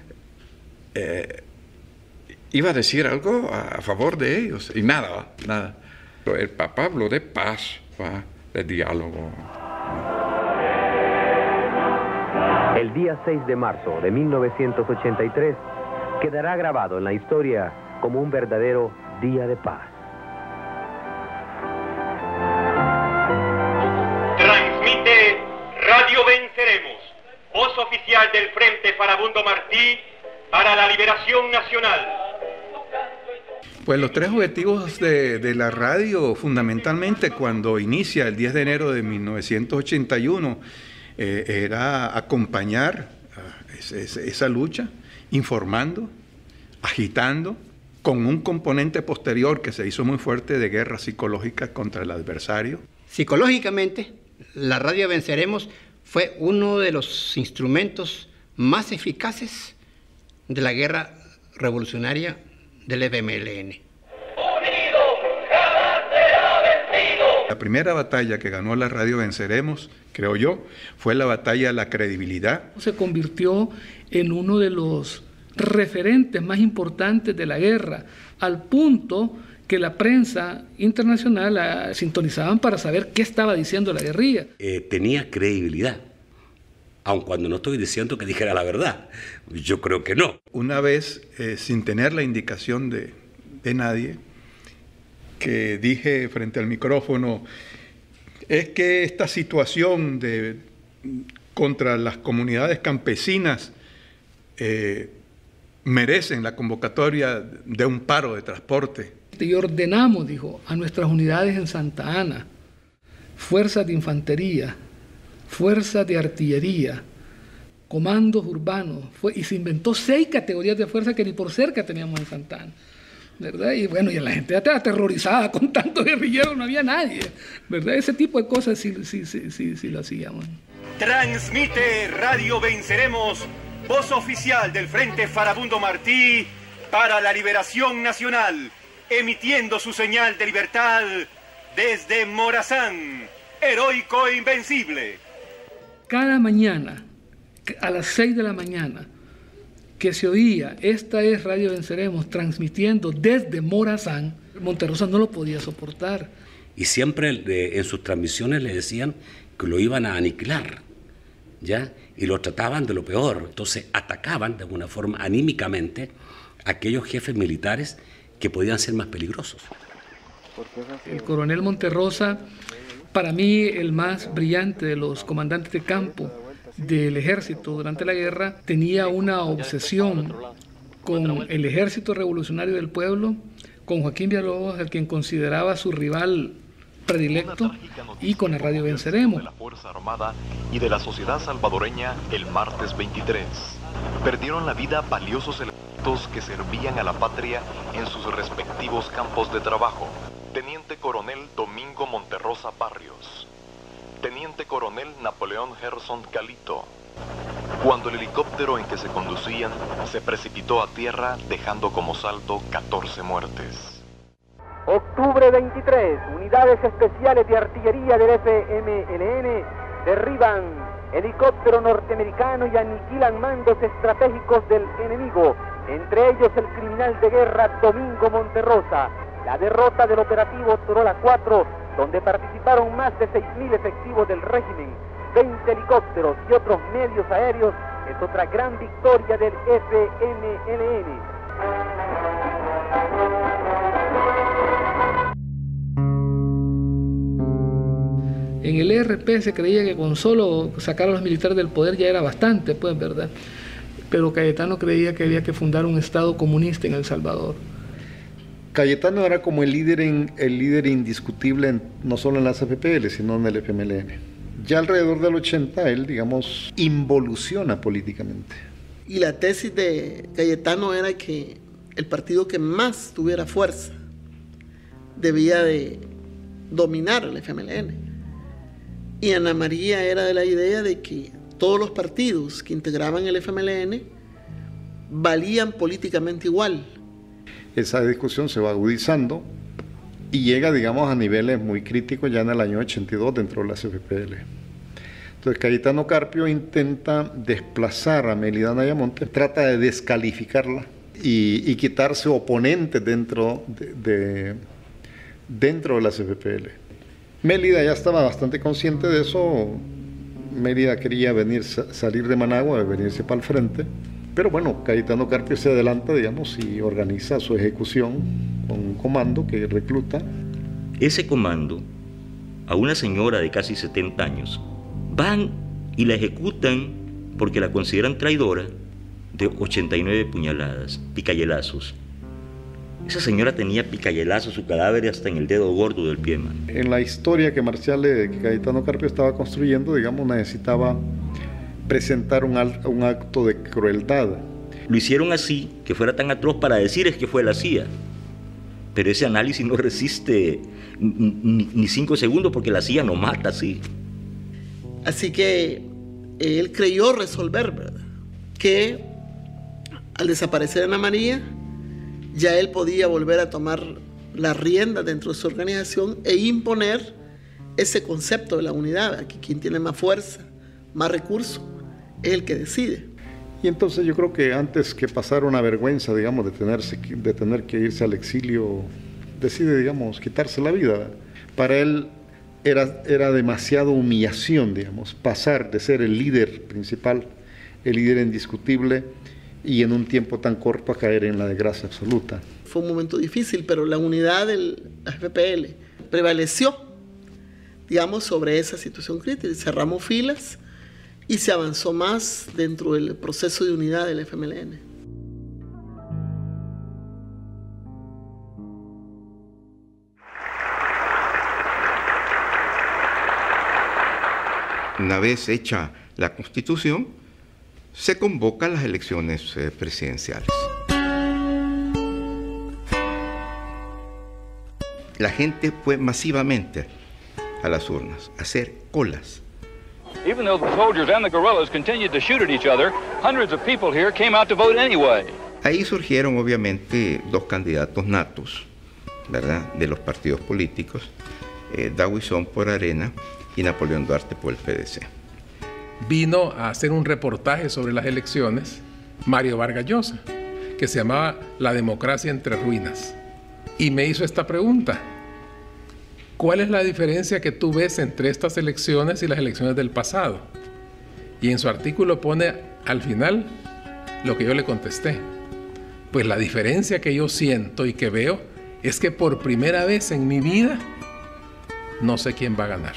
iba a decir algo a favor de ellos, y nada. El Papa habló de paz, de diálogo. El día 6 de marzo de 1983 quedará grabado en la historia como un verdadero día de paz. Transmite Radio Venceremos, voz oficial del Frente Farabundo Martí para la Liberación Nacional. Pues los tres objetivos de la radio, fundamentalmente cuando inicia el 10 de enero de 1981, era acompañar esa lucha, informando, agitando, con un componente posterior que se hizo muy fuerte de guerra psicológica contra el adversario. Psicológicamente, la radio Venceremos fue uno de los instrumentos más eficaces de la guerra revolucionaria del FMLN. La primera batalla que ganó la radio Venceremos, creo yo, fue la batalla de la credibilidad. Se convirtió en uno de los referentes más importantes de la guerra, al punto que la prensa internacional la sintonizaban para saber qué estaba diciendo la guerrilla. Tenía credibilidad, aun cuando no estoy diciendo que dijera la verdad. Yo creo que no. Una vez, sin tener la indicación de nadie, que dije frente al micrófono, es que esta situación contra las comunidades campesinas merecen la convocatoria de un paro de transporte. Y ordenamos, dijo, a nuestras unidades en Santa Ana, fuerzas de infantería, fuerzas de artillería, comandos urbanos, y se inventó 6 categorías de fuerza que ni por cerca teníamos en Santa Ana, ¿verdad? Y bueno, y la gente estaba aterrorizada con tantos guerrilleros, no había nadie, ¿verdad? Ese tipo de cosas sí lo hacíamos. Transmite Radio Venceremos, voz oficial del Frente Farabundo Martí para la Liberación Nacional, emitiendo su señal de libertad desde Morazán, heroico e invencible. Cada mañana, a las 6 de la mañana, que se oía, esta es Radio Venceremos, transmitiendo desde Morazán, Monterrosa no lo podía soportar. Y siempre en sus transmisiones le decían que lo iban a aniquilar, ¿ya? Y lo trataban de lo peor. Entonces atacaban de alguna forma anímicamente a aquellos jefes militares que podían ser más peligrosos. El coronel Monterrosa, para mí el más brillante de los comandantes de campo del ejército durante la guerra, tenía una obsesión con el Ejército Revolucionario del Pueblo, con Joaquín Villalobos, al quien consideraba su rival predilecto, y con la Radio Venceremos. De la Fuerza Armada y de la sociedad salvadoreña el martes 23. Perdieron la vida valiosos elementos que servían a la patria en sus respectivos campos de trabajo. Teniente Coronel Domingo Monterrosa Barrios. Teniente Coronel Napoleón Gerson Calito. Cuando el helicóptero en que se conducían se precipitó a tierra, dejando como saldo 14 muertes. Octubre 23, unidades especiales de artillería del FMLN derriban helicóptero norteamericano y aniquilan mandos estratégicos del enemigo, entre ellos el criminal de guerra Domingo Monterrosa. La derrota del operativo Torola 4, donde participaron más de 6.000 efectivos del régimen, 20 helicópteros y otros medios aéreos, es otra gran victoria del FMLN. En el ERP se creía que con solo sacar a los militares del poder ya era bastante, pues, ¿verdad? Pero Cayetano creía que había que fundar un Estado comunista en El Salvador. Cayetano era como el líder indiscutible no solo en la FPL, sino en el FMLN. Ya alrededor del 80, él, digamos, involuciona políticamente. Y la tesis de Cayetano era que el partido que más tuviera fuerza debía de dominar el FMLN. Y Ana María era de la idea de que todos los partidos que integraban el FMLN valían políticamente igual. Esa discusión se va agudizando y llega, digamos, a niveles muy críticos ya en el año 82 dentro de la CFPL. Entonces Cayetano Carpio intenta desplazar a Mélida Ayamonte, trata de descalificarla y quitarse oponentes dentro de la CFPL. Mélida ya estaba bastante consciente de eso. Mélida quería salir de Managua, venirse para el frente. Pero bueno, Cayetano Carpio se adelanta, digamos, y organiza su ejecución con un comando que recluta. Ese comando, a una señora de casi 70 años, van y la ejecutan porque la consideran traidora, de 89 puñaladas, picayelazos. Esa señora tenía picayelazos, su cadáver hasta en el dedo gordo del pie, man. En la historia que Cayetano Carpio estaba construyendo, digamos, necesitaba presentar un acto de crueldad. Lo hicieron así, que fuera tan atroz para decir es que fue la CIA. Pero ese análisis no resiste ni 5 segundos porque la CIA no mata así. Así que él creyó resolver, ¿verdad? que al desaparecer Ana María, ya él podía volver a tomar la rienda dentro de su organización e imponer ese concepto de la unidad, aquí quien tiene más fuerza, más recursos, es el que decide. Y entonces yo creo que antes que pasar una vergüenza, digamos, de tener que irse al exilio, decide, digamos, quitarse la vida. Para él era demasiado humillación, digamos, pasar de ser el líder principal, el líder indiscutible, y en un tiempo tan corto a caer en la desgracia absoluta. Fue un momento difícil, pero la unidad de la FPL prevaleció, digamos, sobre esa situación crítica. Cerramos filas y se avanzó más dentro del proceso de unidad del FMLN. Una vez hecha la Constitución, se convocan las elecciones presidenciales. La gente fue masivamente a las urnas a hacer colas. Even though the soldiers and the guerrillas continued to shoot at each other, hundreds of people here came out to vote anyway. Ahí surgieron obviamente dos candidatos natos, ¿verdad?, de los partidos políticos, Dawison por Arena y Napoleón Duarte por el PDC. Vino a hacer un reportaje sobre las elecciones Mario Vargas Llosa, que se llamaba La democracia entre ruinas. Y me hizo esta pregunta: ¿cuál es la diferencia que tú ves entre estas elecciones y las elecciones del pasado? Y en su artículo pone al final lo que yo le contesté. Pues la diferencia que yo siento y que veo es que por primera vez en mi vida no sé quién va a ganar.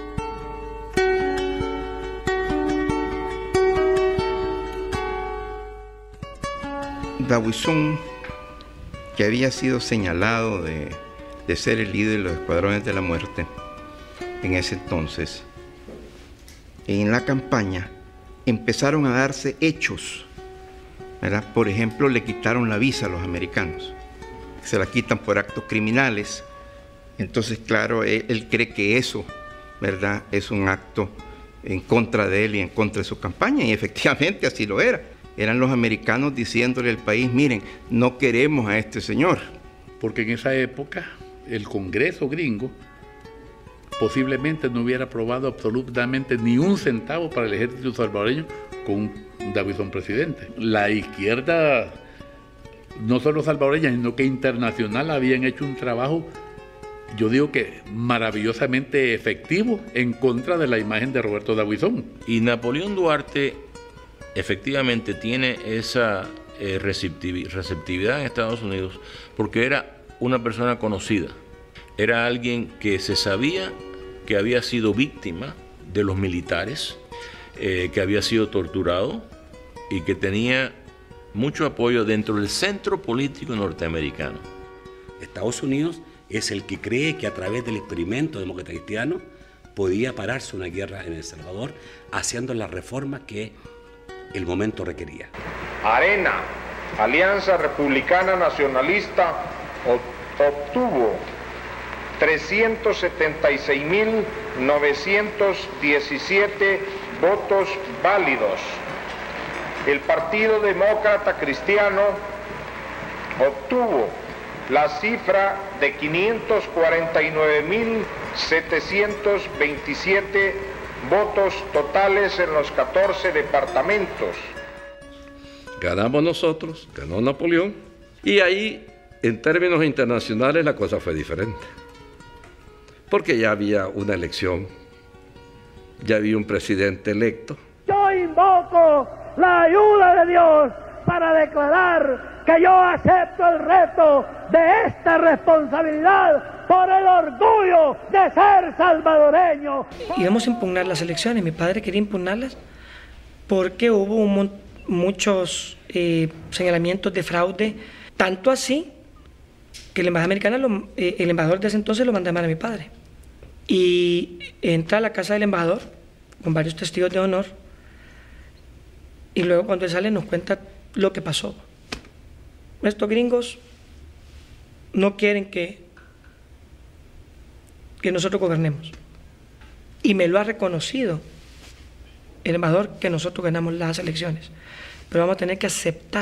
Dawison, que había sido señalado de ser el líder de los escuadrones de la muerte en ese entonces, en la campaña empezaron a darse hechos, ¿verdad? Por ejemplo, le quitaron la visa a los americanos, se la quitan por actos criminales. Entonces, claro, él cree que eso, ¿verdad?, es un acto en contra de él y en contra de su campaña, y efectivamente así lo era. Eran los americanos diciéndole al país: miren, no queremos a este señor. Porque en esa época el Congreso gringo posiblemente no hubiera aprobado absolutamente ni un centavo para el ejército salvadoreño con Dawison presidente. La izquierda, no solo salvadoreña, sino que internacional, habían hecho un trabajo, yo digo que maravillosamente efectivo, en contra de la imagen de Roberto Dawison. Y Napoleón Duarte efectivamente tiene esa receptividad en Estados Unidos porque era una persona conocida, era alguien que se sabía que había sido víctima de los militares, que había sido torturado y que tenía mucho apoyo dentro del centro político norteamericano. Estados Unidos es el que cree que a través del experimento demócrata cristiano podía pararse una guerra en El Salvador haciendo las reformas que el momento requería. Arena, Alianza Republicana Nacionalista, obtuvo 376.917 votos válidos. El Partido Demócrata Cristiano obtuvo la cifra de 549.727 votos totales en los 14 departamentos. Ganamos nosotros, ganó Napoleón, y ahí, en términos internacionales, la cosa fue diferente. Porque ya había una elección, ya había un presidente electo. Yo invoco la ayuda de Dios para declarar que yo acepto el reto de esta responsabilidad por el orgullo de ser salvadoreño. Íbamos a impugnar las elecciones, mi padre quería impugnarlas porque hubo muchos señalamientos de fraude, tanto así que la embajada americana, el embajador de ese entonces lo mandó a llamar a mi padre. Y entra a la casa del embajador con varios testigos de honor y luego cuando él sale nos cuenta lo que pasó. Estos gringos no quieren que nosotros gobernemos. Y me lo ha reconocido el embajador que nosotros ganamos las elecciones. pero vamos a tener que aceptar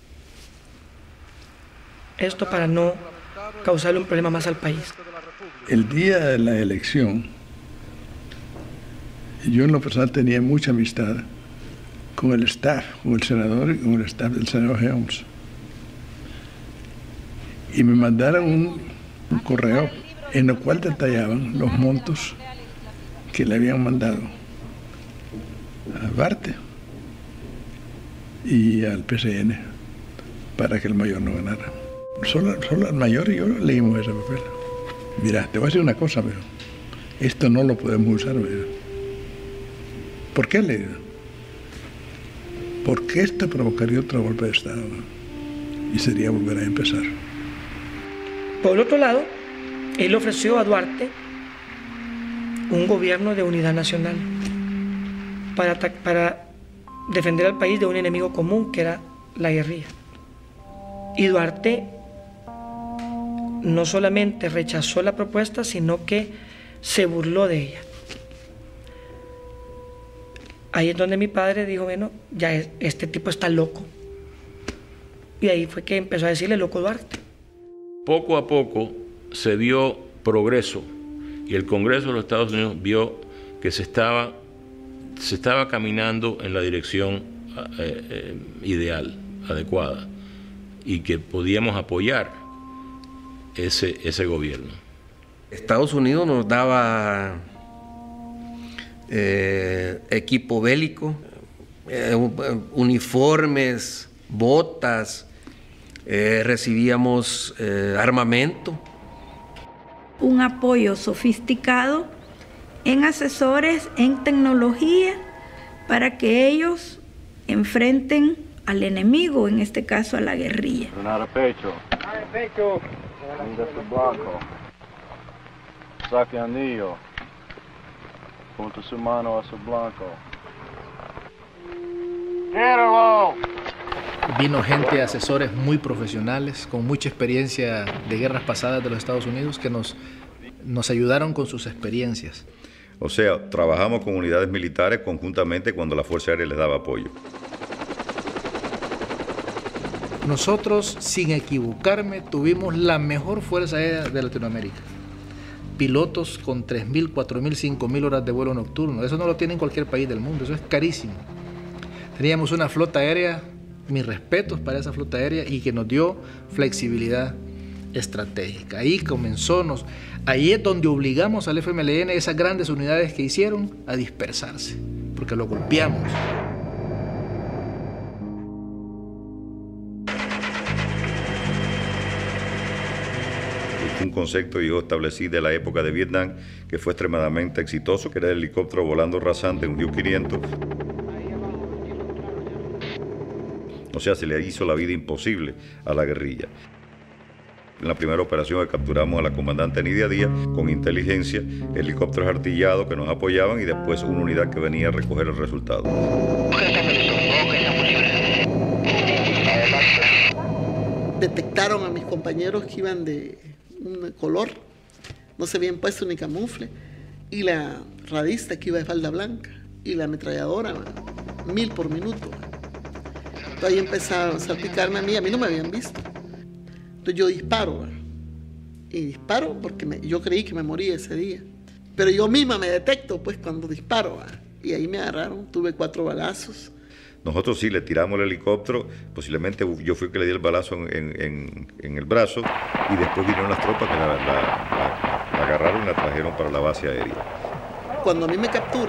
esto para no causarle un problema más al país. El día de la elección, yo en lo personal tenía mucha amistad con el staff, con el senador y con el staff del senador Helms. Y me mandaron un correo en el cual detallaban los montos que le habían mandado a Duarte y al PCN para que el mayor no ganara. Solo el mayor y yo leímos ese papel. Mira, te voy a decir una cosa, pero esto no lo podemos usar, mira. ¿Por qué le digo? Porque esto provocaría otro golpe de Estado, ¿no? Y sería volver a empezar. Por el otro lado, él ofreció a Duarte un gobierno de unidad nacional para defender al país de un enemigo común que era la guerrilla. Y Duarte no solamente rechazó la propuesta, sino que se burló de ella. Ahí es donde mi padre dijo, bueno, ya este tipo está loco. Y ahí fue que empezó a decirle loco Duarte. Poco a poco se dio progreso y el Congreso de los Estados Unidos vio que se estaba caminando en la dirección ideal, adecuada, y que podíamos apoyar ese gobierno. Estados Unidos nos daba equipo bélico, uniformes, botas, recibíamos armamento. Un apoyo sofisticado en asesores, en tecnología, para que ellos enfrenten al enemigo, en este caso a la guerrilla. Granada pecho. Pecho. Blanco. Saque anillo. Punta su mano a su blanco. ¡Quiéralo! Vino gente, asesores muy profesionales, con mucha experiencia de guerras pasadas de los Estados Unidos, que nos ayudaron con sus experiencias. O sea, trabajamos con unidades militares conjuntamente cuando la Fuerza Aérea les daba apoyo. Nosotros, sin equivocarme, tuvimos la mejor Fuerza Aérea de Latinoamérica. Pilotos con 3.000, 4.000, 5.000 horas de vuelo nocturno. Eso no lo tiene en cualquier país del mundo, eso es carísimo. Teníamos una flota aérea, mis respetos para esa flota aérea, y que nos dio flexibilidad estratégica. Ahí ahí es donde obligamos al FMLN, esas grandes unidades que hicieron, a dispersarse, porque lo golpeamos. Un concepto que yo establecí de la época de Vietnam que fue extremadamente exitoso, que era el helicóptero volando rasante, un U-500. O sea, se le hizo la vida imposible a la guerrilla. En la primera operación capturamos a la comandante Nidia Díaz con inteligencia, helicópteros artillados que nos apoyaban y después una unidad que venía a recoger el resultado. Detectaron a mis compañeros que iban de un color, no se habían puesto ni camufle, y la radista que iba de falda blanca, y la ametralladora, 1000 por minuto. Entonces ahí empezaron a salpicarme a mí no me habían visto. Entonces yo disparo, y disparo porque yo creí que me moría ese día. Pero yo misma me detecto pues cuando disparo, y ahí me agarraron, tuve 4 balazos. Nosotros sí le tiramos el helicóptero, posiblemente yo fui el que le di el balazo en el brazo, y después vinieron las tropas que la agarraron y la trajeron para la base aérea. Cuando a mí me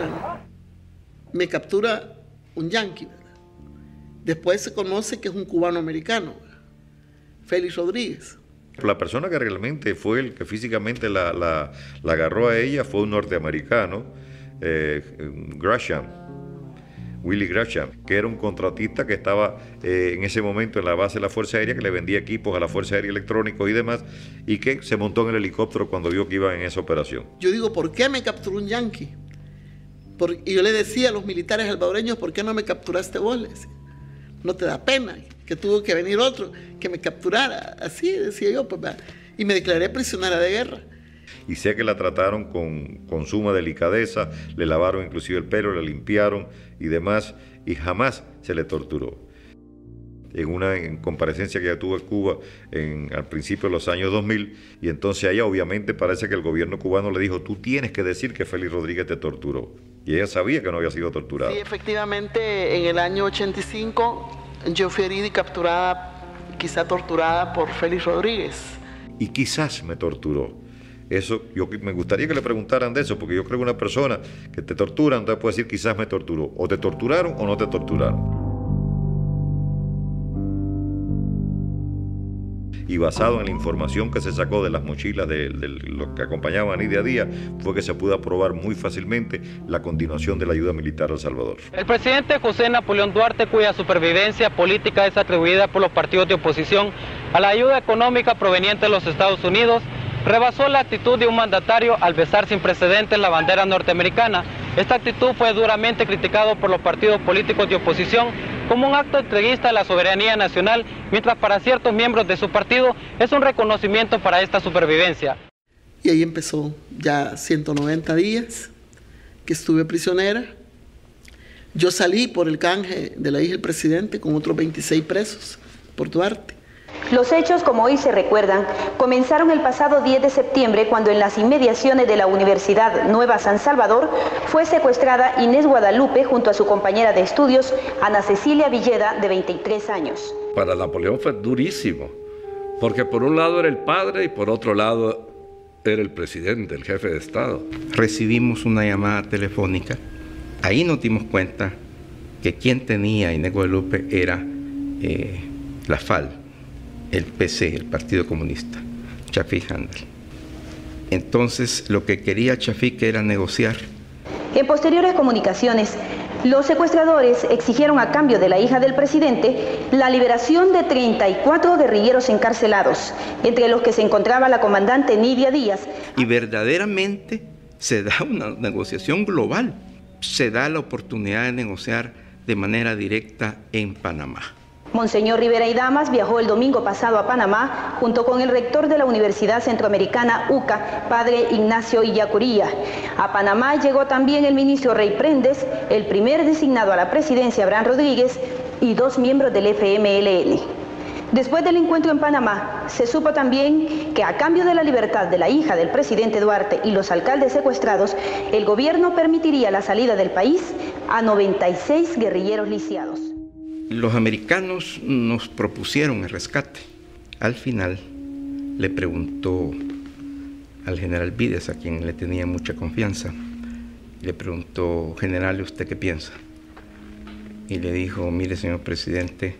captura un yanqui, ¿verdad? Después se conoce que es un cubano americano, Félix Rodríguez. La persona que realmente fue el que físicamente la agarró a ella fue un norteamericano, Willie Gresham, que era un contratista que estaba en ese momento en la base de la Fuerza Aérea, que le vendía equipos a la Fuerza Aérea electrónicos y demás, y que se montó en el helicóptero cuando vio que iban en esa operación. Yo digo, ¿por qué me capturó un yanqui? Y yo le decía a los militares salvadoreños, ¿por qué no me capturaste vos? Les decía, ¿no te da pena que tuvo que venir otro que me capturara? Así decía yo, pues, y me declaré prisionera de guerra. Y sé que la trataron con suma delicadeza, le lavaron inclusive el pelo, le limpiaron y demás, y jamás se le torturó. en comparecencia que ella tuvo en Cuba al principio de los años 2000, y entonces a ella obviamente parece que el gobierno cubano le dijo, tú tienes que decir que Félix Rodríguez te torturó, y ella sabía que no había sido torturada. Sí, efectivamente, en el año 85 yo fui herida y capturada, quizá torturada por Félix Rodríguez. Y quizás me torturó. Eso, me gustaría que le preguntaran de eso, porque yo creo que una persona que te tortura, entonces puede decir quizás me torturó. O te torturaron o no te torturaron. Y basado en la información que se sacó de las mochilas de los que acompañaban a Nidia Díaz, fue que se pudo aprobar muy fácilmente la continuación de la ayuda militar a El Salvador. El presidente José Napoleón Duarte, cuya supervivencia política es atribuida por los partidos de oposición a la ayuda económica proveniente de los Estados Unidos, rebasó la actitud de un mandatario al besar sin precedentes la bandera norteamericana. Esta actitud fue duramente criticada por los partidos políticos de oposición como un acto entreguista a la soberanía nacional, mientras para ciertos miembros de su partido es un reconocimiento para esta supervivencia. Y ahí empezó ya 190 días que estuve prisionera. Yo salí por el canje de la hija del presidente con otros 26 presos por Duarte. Los hechos, como hoy se recuerdan, comenzaron el pasado 10 de septiembre cuando en las inmediaciones de la Universidad Nueva San Salvador fue secuestrada Inés Guadalupe junto a su compañera de estudios, Ana Cecilia Villeda, de 23 años. Para Napoleón fue durísimo, porque por un lado era el padre y por otro lado era el presidente, el jefe de Estado. Recibimos una llamada telefónica. Ahí nos dimos cuenta que quien tenía a Inés Guadalupe era la FAL, el PC, el Partido Comunista, Chafik Handel. Entonces, lo que quería Chafik era negociar. En posteriores comunicaciones, los secuestradores exigieron a cambio de la hija del presidente la liberación de 34 guerrilleros encarcelados, entre los que se encontraba la comandante Nidia Díaz. Y verdaderamente se da una negociación global. Se da la oportunidad de negociar de manera directa en Panamá. Monseñor Rivera y Damas viajó el domingo pasado a Panamá junto con el rector de la Universidad Centroamericana UCA, padre Ignacio Illacuría. A Panamá llegó también el ministro Rey Prendes, el primer designado a la presidencia Abraham Rodríguez y 2 miembros del FMLN. Después del encuentro en Panamá, se supo también que a cambio de la libertad de la hija del presidente Duarte y los alcaldes secuestrados, el gobierno permitiría la salida del país a 96 guerrilleros lisiados. Los americanos nos propusieron el rescate. Al final le preguntó al general Vides, a quien le tenía mucha confianza, le preguntó, general, ¿usted qué piensa? Y le dijo, mire, señor presidente,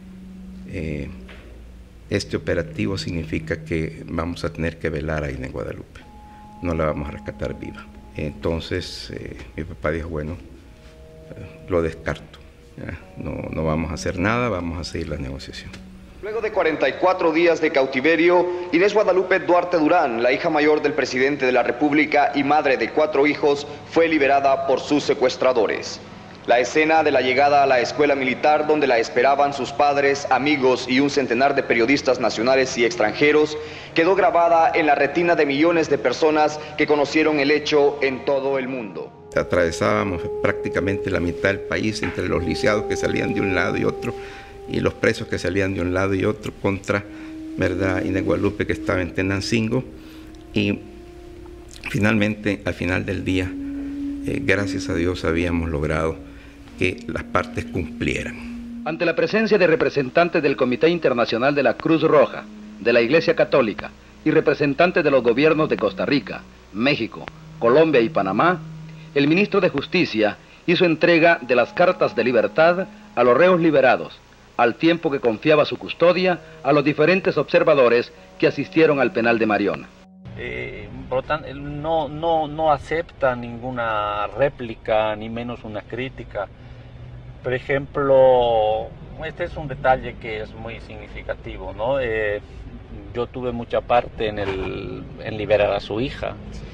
este operativo significa que vamos a tener que velar a Inés Guadalupe, no la vamos a rescatar viva. Entonces mi papá dijo, bueno, lo descarto. No vamos a hacer nada, vamos a seguir la negociación. Luego de 44 días de cautiverio, Inés Guadalupe Duarte Durán, la hija mayor del presidente de la República y madre de 4 hijos, fue liberada por sus secuestradores. La escena de la llegada a la escuela militar, donde la esperaban sus padres, amigos y un centenar de periodistas nacionales y extranjeros, quedó grabada en la retina de millones de personas que conocieron el hecho en todo el mundo. Atravesábamos prácticamente la mitad del país entre los lisiados que salían de un lado y otro y los presos que salían de un lado y otro contra, ¿verdad?, Inés Guadalupe, que estaba en Tenancingo. Y finalmente, al final del día, gracias a Dios habíamos logrado que las partes cumplieran. Ante la presencia de representantes del Comité Internacional de la Cruz Roja, de la Iglesia Católica y representantes de los gobiernos de Costa Rica, México, Colombia y Panamá, el ministro de Justicia hizo entrega de las cartas de libertad a los reos liberados, al tiempo que confiaba su custodia a los diferentes observadores que asistieron al penal de Mariona. Por lo tanto, no acepta ninguna réplica, ni menos una crítica. Por ejemplo, este es un detalle que es muy significativo, ¿no? Yo tuve mucha parte en liberar a su hija.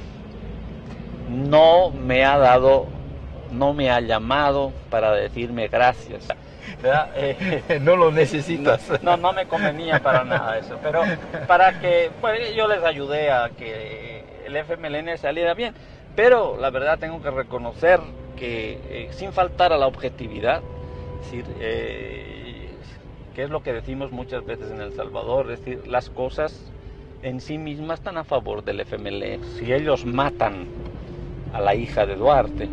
No me ha llamado para decirme gracias. No lo necesitas. No me convenía para nada eso, pero para que pues, yo les ayudé a que el FMLN saliera bien. Pero la verdad tengo que reconocer que sin faltar a la objetividad, es decir, que es lo que decimos muchas veces en El Salvador, es decir, las cosas en sí mismas están a favor del FMLN. Si ellos matan a la hija de Duarte,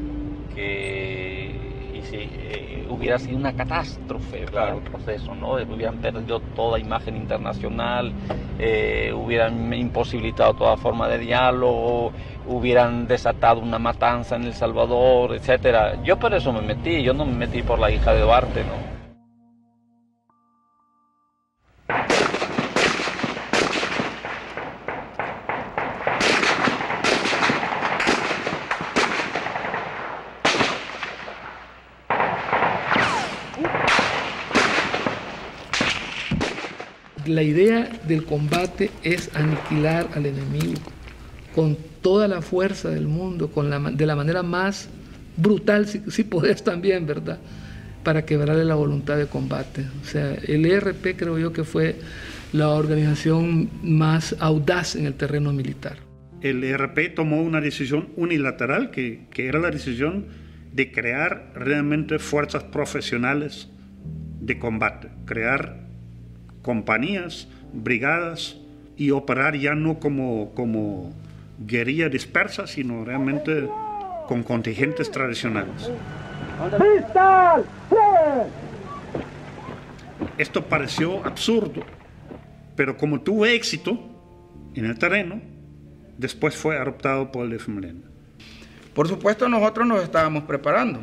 y si hubiera sido una catástrofe, claro, el proceso, ¿no? Hubieran perdido toda imagen internacional, hubieran imposibilitado toda forma de diálogo, hubieran desatado una matanza en El Salvador, etcétera. Yo por eso me metí, yo no me metí por la hija de Duarte, ¿no? La idea del combate es aniquilar al enemigo con toda la fuerza del mundo, de la manera más brutal, si podés también, ¿verdad?, para quebrarle la voluntad de combate. O sea, el ERP creo yo que fue la organización más audaz en el terreno militar. El ERP tomó una decisión unilateral que era la decisión de crear realmente fuerzas profesionales de combate, crear compañías, brigadas y operar ya no como guerrilla dispersa, sino realmente con contingentes tradicionales. Esto pareció absurdo, pero como tuvo éxito en el terreno, después fue adoptado por el FMLN. Por supuesto, nosotros nos estábamos preparando.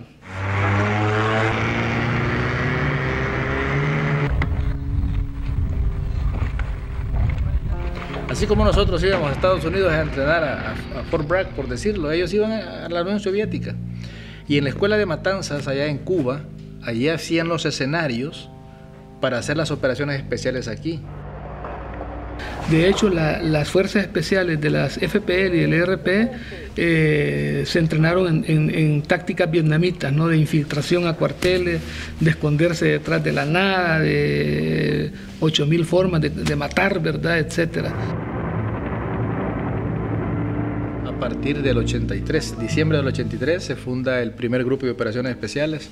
Así como nosotros íbamos a Estados Unidos a entrenar a Fort Bragg, por decirlo, ellos iban a la Unión Soviética. Y en la escuela de matanzas allá en Cuba, allí hacían los escenarios para hacer las operaciones especiales aquí. De hecho, las fuerzas especiales de las FPL y el ERP se entrenaron en tácticas vietnamitas, ¿no?, de infiltración a cuarteles, de esconderse detrás de la nada, de 8.000 formas de matar, ¿verdad?, etcétera. A partir del 83, diciembre del 83, se funda el primer grupo de operaciones especiales.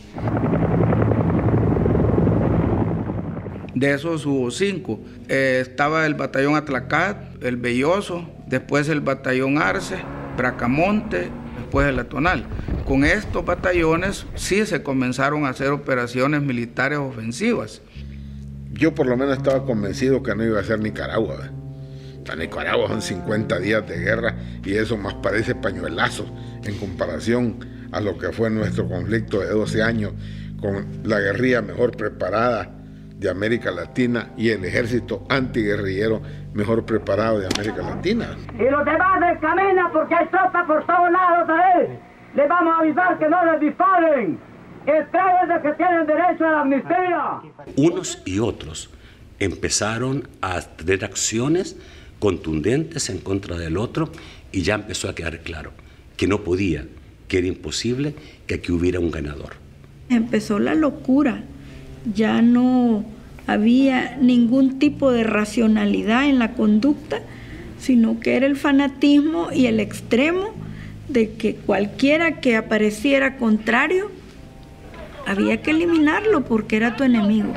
De esos hubo 5. Estaba el batallón Atlacat, el Belloso, después el batallón Arce, Bracamonte, después el Atonal. Con estos batallones sí se comenzaron a hacer operaciones militares ofensivas. Yo por lo menos estaba convencido que no iba a ser Nicaragua, ¿verdad? A Nicaragua son 50 días de guerra y eso más parece pañuelazos en comparación a lo que fue nuestro conflicto de 12 años con la guerrilla mejor preparada de América Latina y el ejército antiguerrillero mejor preparado de América Latina. Y los demás descaminan porque hay tropas por todos lados ahí. Les vamos a avisar que no les disparen. Entreguen que tienen derecho a la amnistía. Unos y otros empezaron a tener acciones contundentes en contra del otro y ya empezó a quedar claro que no podía, que era imposible que aquí hubiera un ganador. Empezó la locura. Ya no había ningún tipo de racionalidad en la conducta, sino que era el fanatismo y el extremo de que cualquiera que apareciera contrario había que eliminarlo porque era tu enemigo.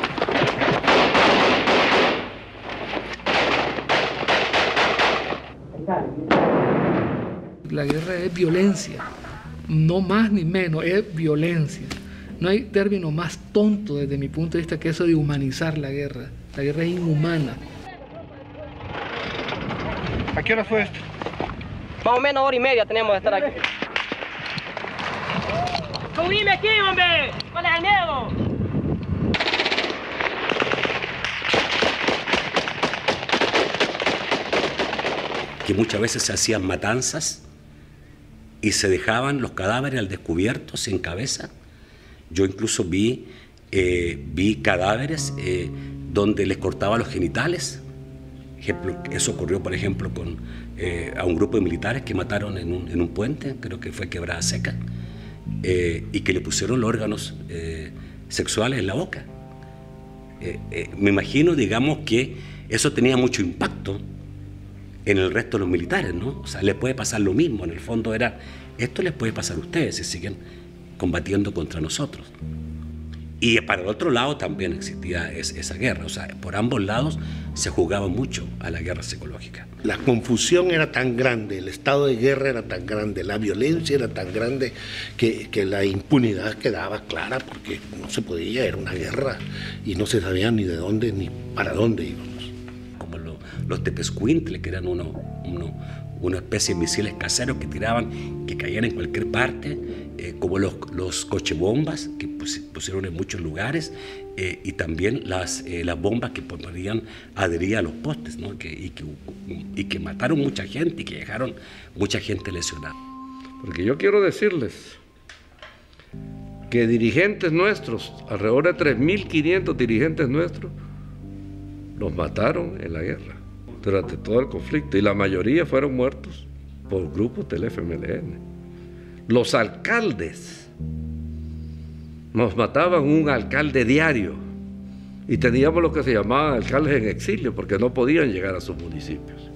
La guerra es violencia, no más ni menos, es violencia. No hay término más tonto desde mi punto de vista que eso de humanizar la guerra. La guerra es inhumana. ¿A qué hora fue esto? Más o menos 1:30 teníamos que estar aquí. ¡Subime aquí, hombre! ¿Cuál es el miedo? Que muchas veces se hacían matanzas y se dejaban los cadáveres al descubierto, sin cabeza. Yo incluso vi cadáveres donde les cortaban los genitales. Eso ocurrió, por ejemplo, a un grupo de militares que mataron en un puente, creo que fue Quebrada Seca, y que le pusieron los órganos sexuales en la boca. Me imagino, digamos, que eso tenía mucho impacto en el resto de los militares, ¿no? O sea, les puede pasar lo mismo. En el fondo esto les puede pasar a ustedes si siguen combatiendo contra nosotros. Y para el otro lado también existía esa guerra, o sea, por ambos lados se jugaba mucho a la guerra psicológica. La confusión era tan grande, el estado de guerra era tan grande, la violencia era tan grande que la impunidad quedaba clara porque no se podía, era una guerra y no se sabía ni de dónde ni para dónde íbamos. Como los tepezcuintles, que eran una especie de misiles caseros que tiraban, que caían en cualquier parte, como los cochebombas que pusieron en muchos lugares, y también las bombas que podrían adherir a los postes, ¿no? y que mataron mucha gente y que dejaron mucha gente lesionada. Porque yo quiero decirles que dirigentes nuestros, alrededor de 3.500 dirigentes nuestros, los mataron en la guerra durante todo el conflicto, y la mayoría fueron muertos por grupos del FMLN. Los alcaldes, nos mataban un alcalde diario, y teníamos lo que se llamaban alcaldes en exilio, porque no podían llegar a sus municipios.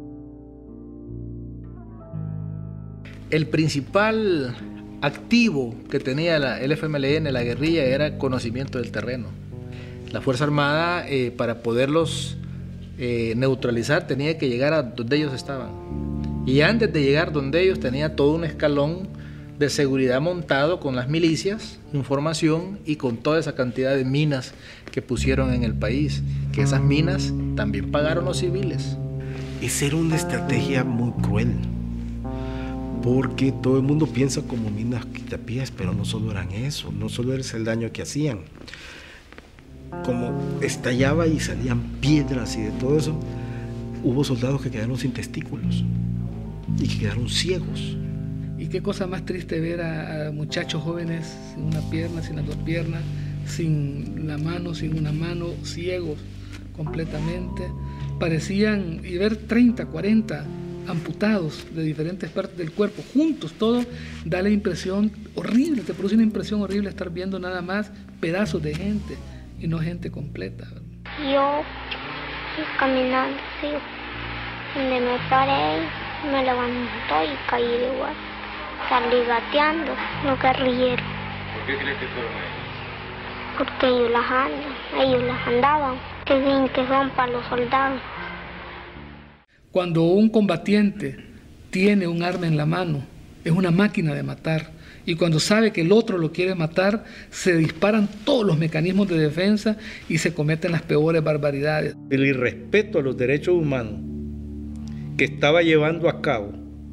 El principal activo que tenía el FMLN, la guerrilla, era conocimiento del terreno. La Fuerza Armada, para poderlos neutralizar, tenía que llegar a donde ellos estaban, y antes de llegar donde ellos tenía todo un escalón de seguridad montado con las milicias, información y con toda esa cantidad de minas que pusieron en el país, que esas minas también pagaron los civiles. Esa era una estrategia muy cruel, porque todo el mundo piensa como minas quitapiés, pero no solo eran eso, no solo era el daño que hacían. Como estallaba y salían piedras y de todo eso, hubo soldados que quedaron sin testículos y que quedaron ciegos. Y qué cosa más triste ver a muchachos jóvenes sin una pierna, sin las dos piernas, sin la mano, sin una mano, ciegos completamente. Parecían, y ver 30, 40 amputados de diferentes partes del cuerpo, juntos, todo da la impresión horrible, te produce una impresión horrible estar viendo nada más pedazos de gente y no gente completa. Yo caminando, sí, donde me paré, me levantó y caí igual. Salí gateando, no guerrillero. ¿Por qué crees que fueron ellos? Porque ellos las andaban, que bien que son para los soldados. Cuando un combatiente tiene un arma en la mano, es una máquina de matar. Y cuando sabe que el otro lo quiere matar, se disparan todos los mecanismos de defensa y se cometen las peores barbaridades. El irrespeto a los derechos humanos que estaba llevando a cabo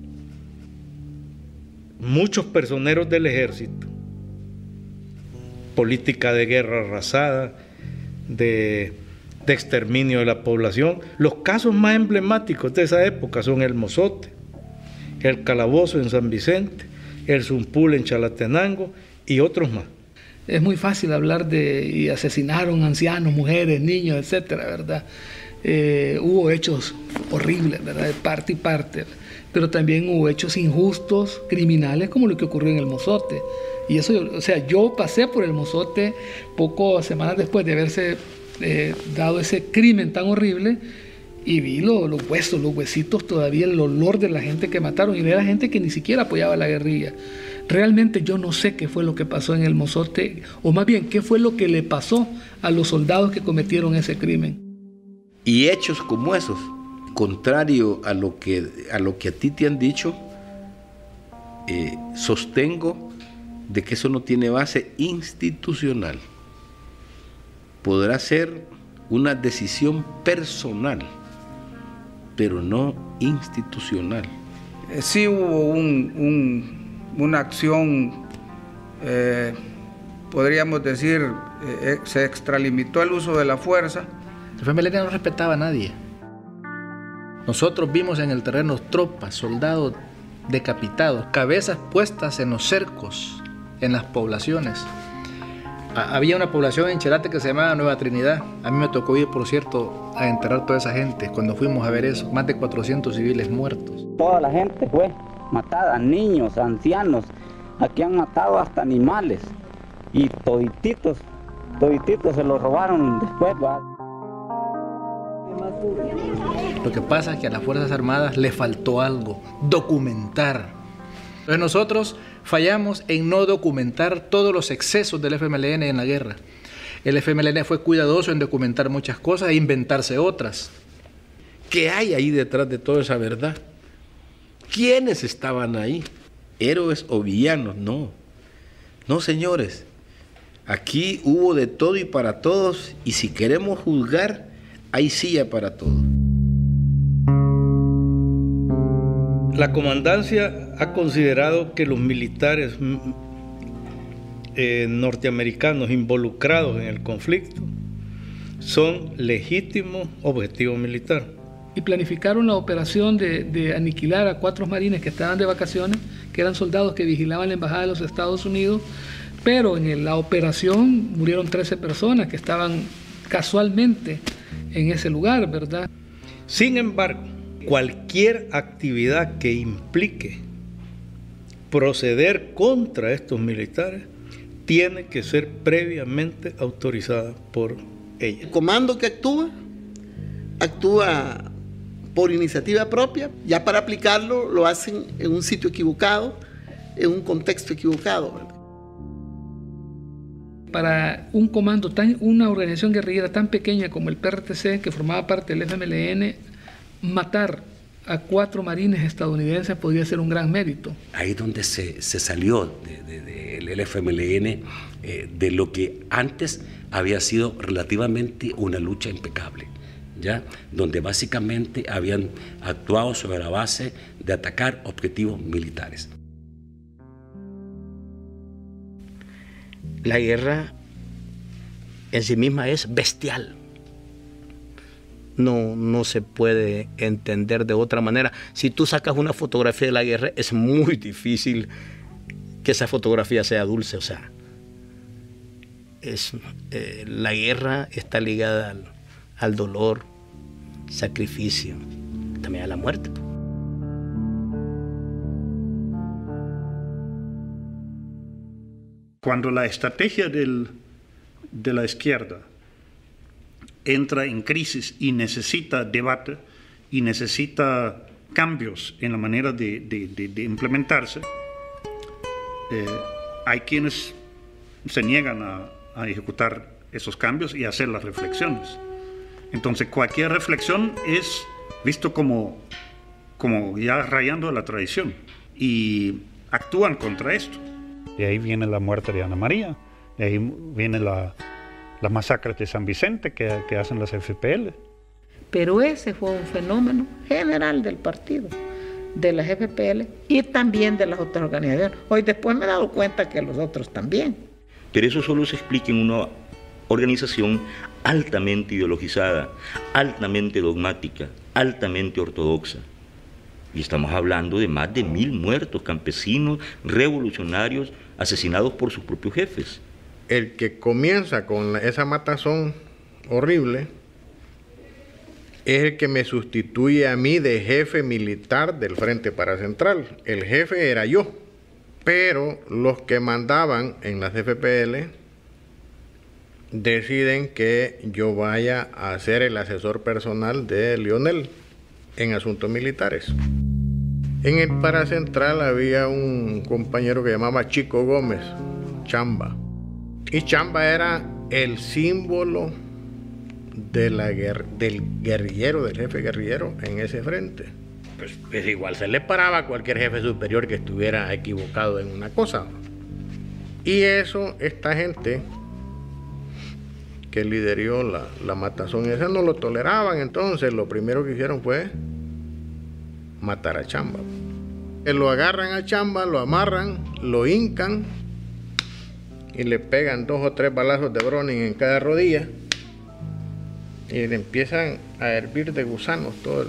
muchos personeros del ejército, política de guerra arrasada, de exterminio de la población. Los casos más emblemáticos de esa época son el Mozote, el Calabozo en San Vicente, el Zumpul en Chalatenango y otros más. Es muy fácil hablar de y asesinaron ancianos, mujeres, niños, etcétera, ¿verdad? Hubo hechos horribles, ¿verdad? De parte y parte, pero también hubo hechos injustos, criminales, como lo que ocurrió en el Mozote. Y eso, o sea, yo pasé por el Mozote pocas semanas después de haberse dado ese crimen tan horrible, y vi los huesos, los huesitos, todavía el olor de la gente que mataron, y era gente que ni siquiera apoyaba la guerrilla. Realmente yo no sé qué fue lo que pasó en el Mozote, o más bien, qué fue lo que le pasó a los soldados que cometieron ese crimen. Y hechos como esos, contrario a lo que a ti te han dicho, sostengo de que eso no tiene base institucional. Podrá ser una decisión personal, pero no institucional. Sí hubo una acción, podríamos decir, se extralimitó el uso de la fuerza. El FMLN no respetaba a nadie. Nosotros vimos en el terreno tropas, soldados decapitados, cabezas puestas en los cercos, en las poblaciones. Había una población en Cherate que se llamaba Nueva Trinidad. A mí me tocó ir, por cierto, a enterrar toda esa gente. Cuando fuimos a ver eso, más de 400 civiles muertos. Toda la gente fue matada, niños, ancianos. Aquí han matado hasta animales. Y todititos se los robaron después, ¿va? Lo que pasa es que a las Fuerzas Armadas le faltó algo, documentar. Entonces nosotros fallamos en no documentar todos los excesos del FMLN en la guerra. El FMLN fue cuidadoso en documentar muchas cosas e inventarse otras. ¿Qué hay ahí detrás de toda esa verdad? ¿Quiénes estaban ahí? ¿Héroes o villanos? No. No, señores. Aquí hubo de todo y para todos, y si queremos juzgar, hay silla para todos. La comandancia ha considerado que los militares norteamericanos involucrados en el conflicto son legítimo objetivo militar. Y planificaron la operación de aniquilar a 4 marines que estaban de vacaciones, que eran soldados que vigilaban la embajada de los Estados Unidos, pero en la operación murieron 13 personas que estaban casualmente en ese lugar, ¿verdad? Sin embargo, cualquier actividad que implique proceder contra estos militares tiene que ser previamente autorizada por ella. El comando que actúa por iniciativa propia, ya para aplicarlo lo hacen en un sitio equivocado, en un contexto equivocado, ¿verdad? Para un comando, una organización guerrillera tan pequeña como el PRTC, que formaba parte del FMLN, matar a 4 marines estadounidenses podría ser un gran mérito. Ahí donde se salió del FMLN de lo que antes había sido relativamente una lucha impecable, ¿ya? Donde básicamente habían actuado sobre la base de atacar objetivos militares. La guerra en sí misma es bestial. No se puede entender de otra manera. Si tú sacas una fotografía de la guerra, es muy difícil que esa fotografía sea dulce. O sea, la guerra está ligada al dolor, sacrificio, también a la muerte. Cuando la estrategia de la izquierda entra en crisis y necesita debate y necesita cambios en la manera de implementarse, hay quienes se niegan a ejecutar esos cambios y a hacer las reflexiones. Entonces cualquier reflexión es visto como ya rayando la tradición y actúan contra esto. De ahí viene la muerte de Ana María, de ahí viene la masacre de San Vicente que hacen las FPL. Pero ese fue un fenómeno general del partido, de las FPL y también de las otras organizaciones. Hoy después me he dado cuenta que los otros también. Pero eso solo se explica en una organización altamente ideologizada, altamente dogmática, altamente ortodoxa. Y estamos hablando de más de 1000 muertos, campesinos, revolucionarios, asesinados por sus propios jefes. El que comienza con esa matazón horrible es el que me sustituye a mí de jefe militar del Frente Paracentral. El jefe era yo, pero los que mandaban en las FPL deciden que yo vaya a ser el asesor personal de Lionel en asuntos militares. En el Paracentral había un compañero que llamaba Chico Gómez, Chamba. Y Chamba era el símbolo del guerrillero, del jefe guerrillero en ese frente. Pues igual se le paraba a cualquier jefe superior que estuviera equivocado en una cosa. Y eso, esta gente que lideró la matazón esa no lo toleraban, entonces lo primero que hicieron fue matar a Chamba. Lo agarran a Chamba, lo amarran, lo hincan y le pegan 2 o 3 balazos de Browning en cada rodilla y le empiezan a hervir de gusanos todo.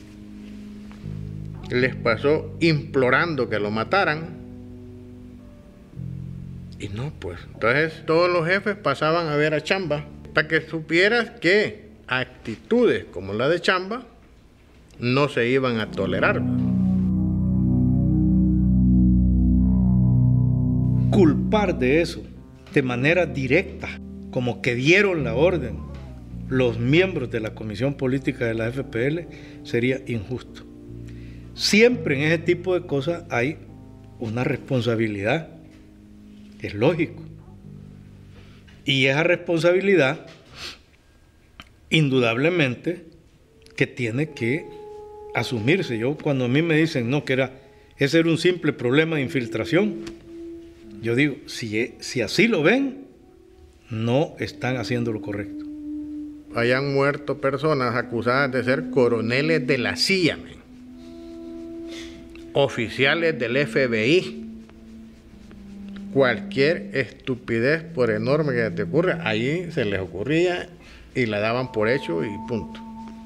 Les pasó implorando que lo mataran y no, pues. Entonces todos los jefes pasaban a ver a Chamba para que supieras que actitudes como la de Chamba no se iban a tolerar. Culpar de eso de manera directa, como que dieron la orden los miembros de la Comisión Política de la FPL, sería injusto. Siempre en ese tipo de cosas hay una responsabilidad, es lógico. Y esa responsabilidad, indudablemente, que tiene que asumirse. Yo, cuando a mí me dicen, no, que ese era un simple problema de infiltración, yo digo, si así lo ven, no están haciendo lo correcto. Hayan muerto personas acusadas de ser coroneles de la CIA, oficiales del FBI. Cualquier estupidez, por enorme que te ocurra, ahí se les ocurría y la daban por hecho y punto.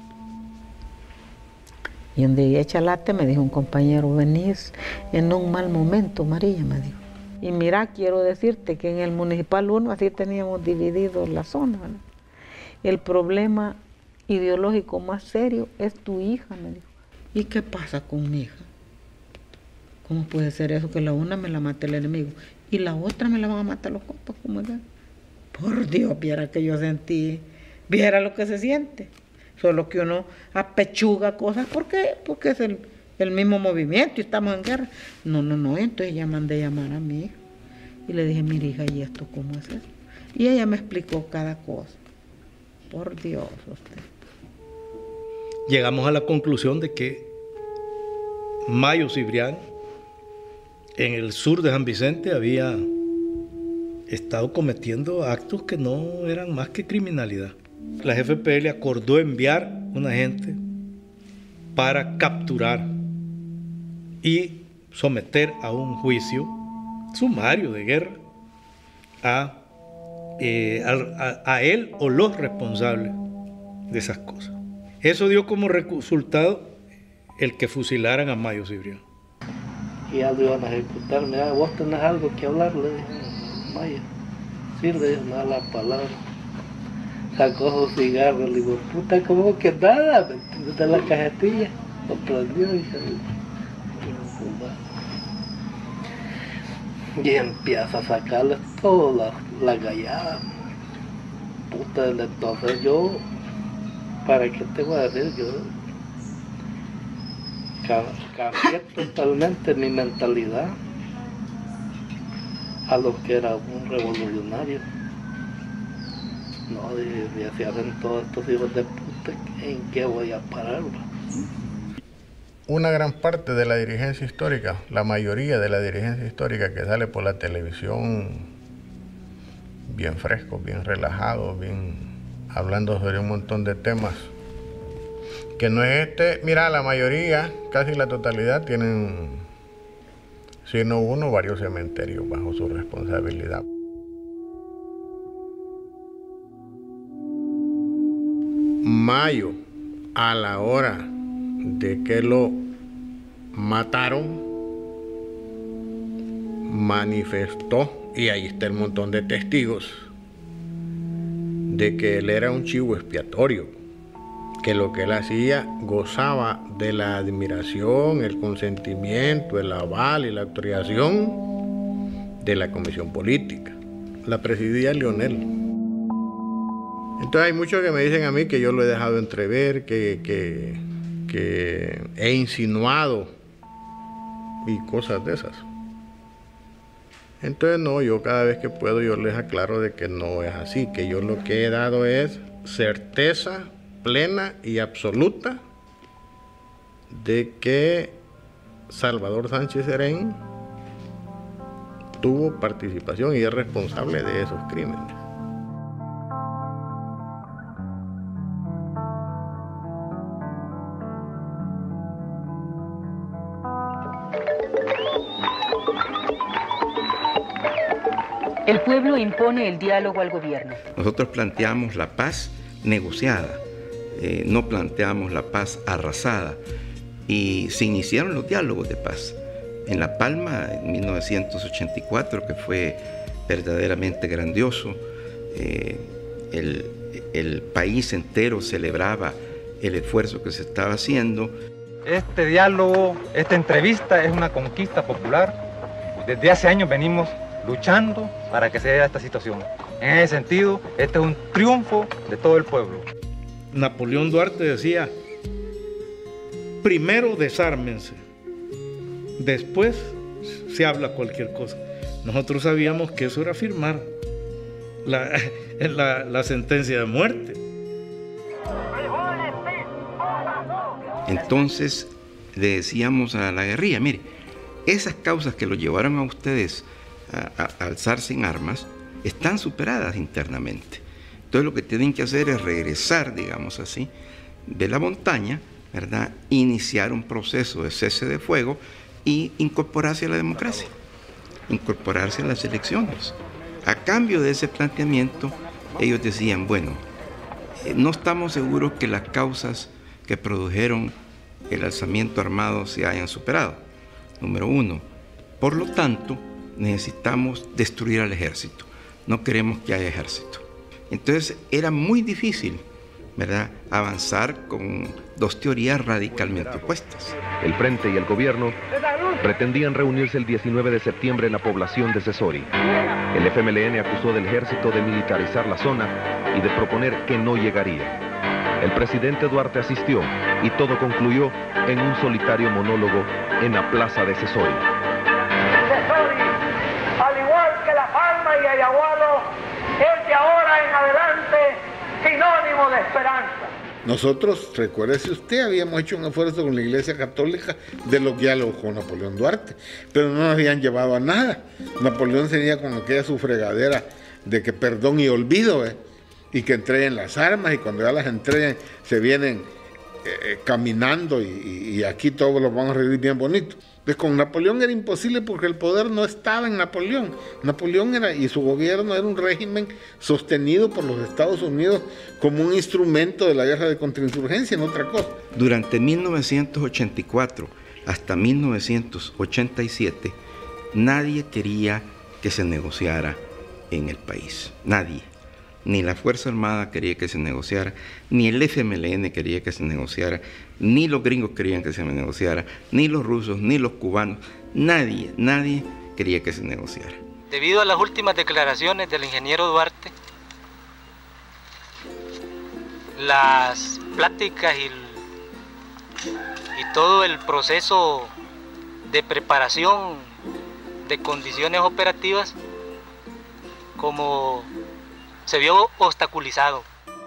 Y donde llegué a Chalate me dijo un compañero, venís en un mal momento, María, me dijo. Y mira, quiero decirte que en el Municipal 1 así teníamos dividido la zona, ¿no? El problema ideológico más serio es tu hija, me dijo. ¿Y qué pasa con mi hija? ¿Cómo puede ser eso? Que la una me la mate el enemigo y la otra me la van a matar los compas, ¿cómo es? Por Dios, viera que yo sentí, viera lo que se siente. Solo que uno apechuga cosas porque es el mismo movimiento y estamos en guerra. No, entonces ya mandé llamar a mi hija y le dije, mira hija, ¿y esto cómo es eso? Y ella me explicó cada cosa. Por Dios, usted. Llegamos a la conclusión de que Mayo Cibrián, en el sur de San Vicente, había estado cometiendo actos que no eran más que criminalidad. La FPL acordó enviar una gente para capturar y someter a un juicio sumario de guerra a él o los responsables de esas cosas. Eso dio como resultado el que fusilaran a Mayo Cibrián. Y ya lo iban a ejecutar. Mira, vos tenés algo que hablar, le dije, Maya. Sí, le dije, me da la palabra. Sacó su cigarro, le digo, puta, como que nada, de la cajetilla. Lo prendió y se y empieza a sacarle toda la gallada. Puta, entonces yo, ¿para qué te voy a decir? Yo cambié totalmente mi mentalidad a lo que era un revolucionario. No, y así hacen todos estos hijos de puta, ¿en qué voy a parar? Una gran parte de la dirigencia histórica, la mayoría de la dirigencia histórica que sale por la televisión, bien fresco, bien relajado, bien hablando sobre un montón de temas, que no es mira, la mayoría, casi la totalidad, tienen, si no uno, varios cementerios bajo su responsabilidad. Mayo, a la hora de que lo mataron, manifestó, y ahí está el montón de testigos, de que él era un chivo expiatorio, que lo que él hacía gozaba de la admiración, el consentimiento, el aval y la autorización de la comisión política. La presidía Leonel. Entonces hay muchos que me dicen a mí que yo lo he dejado entrever, que he insinuado y cosas de esas. Entonces no, yo cada vez que puedo yo les aclaro de que no es así, que yo lo que he dado es certeza plena y absoluta de que Salvador Sánchez Serén tuvo participación y es responsable de esos crímenes. El pueblo impone el diálogo al gobierno. Nosotros planteamos la paz negociada, no planteamos la paz arrasada, y se iniciaron los diálogos de paz. En La Palma, en 1984, que fue verdaderamente grandioso, el país entero celebraba el esfuerzo que se estaba haciendo. Este diálogo, esta entrevista es una conquista popular. Desde hace años venimos luchando para que se dé esta situación. En ese sentido, este es un triunfo de todo el pueblo. Napoleón Duarte decía, primero desármense, después se habla cualquier cosa. Nosotros sabíamos que eso era firmar la sentencia de muerte. Entonces le decíamos a la guerrilla, mire, esas causas que lo llevaron a ustedes a alzarse en armas están superadas internamente. Entonces lo que tienen que hacer es regresar, digamos así, de la montaña, ¿verdad? Iniciar un proceso de cese de fuego y incorporarse a la democracia, incorporarse a las elecciones. A cambio de ese planteamiento, ellos decían, bueno, no estamos seguros que las causas que produjeron el alzamiento armado se hayan superado, número uno. Por lo tanto, necesitamos destruir al ejército. No queremos que haya ejército. Entonces era muy difícil, ¿verdad?, avanzar con dos teorías radicalmente opuestas. El Frente y el gobierno pretendían reunirse el 19 de septiembre en la población de Cesori. El FMLN acusó del ejército de militarizar la zona y de proponer que no llegaría. El presidente Duarte asistió y todo concluyó en un solitario monólogo en la plaza de Cesori. Cesori, al igual que La Palma y Ayagualo, es de ahora en adelante sinónimo de esperanza. Nosotros, recuérdese usted, habíamos hecho un esfuerzo con la Iglesia Católica de los diálogos con Napoleón Duarte, pero no nos habían llevado a nada. Napoleón seguía con aquella su fregadera de que perdón y olvido, y que entreguen las armas, y cuando ya las entreguen se vienen caminando y aquí todos los van a reír bien bonito. Pues con Napoleón era imposible porque el poder no estaba en Napoleón. Napoleón y su gobierno era un régimen sostenido por los Estados Unidos como un instrumento de la guerra de contrainsurgencia, no otra cosa. Durante 1984 hasta 1987, nadie quería que se negociara en el país. Nadie. Ni la Fuerza Armada quería que se negociara, ni el FMLN quería que se negociara, ni los gringos querían que se negociara, ni los rusos, ni los cubanos. Nadie quería que se negociara. Debido a las últimas declaraciones del ingeniero Duarte, las pláticas y todo el proceso de preparación de condiciones operativas como se vio obstaculizado.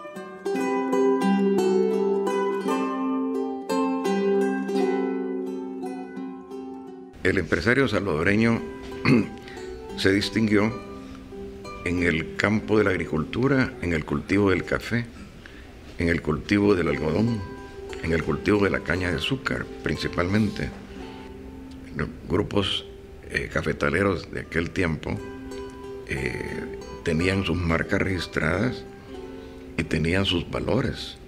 El empresario salvadoreño se distinguió en el campo de la agricultura, en el cultivo del café, en el cultivo del algodón, en el cultivo de la caña de azúcar, principalmente. Los grupos cafetaleros de aquel tiempo tenían sus marcas registradas y tenían sus valores.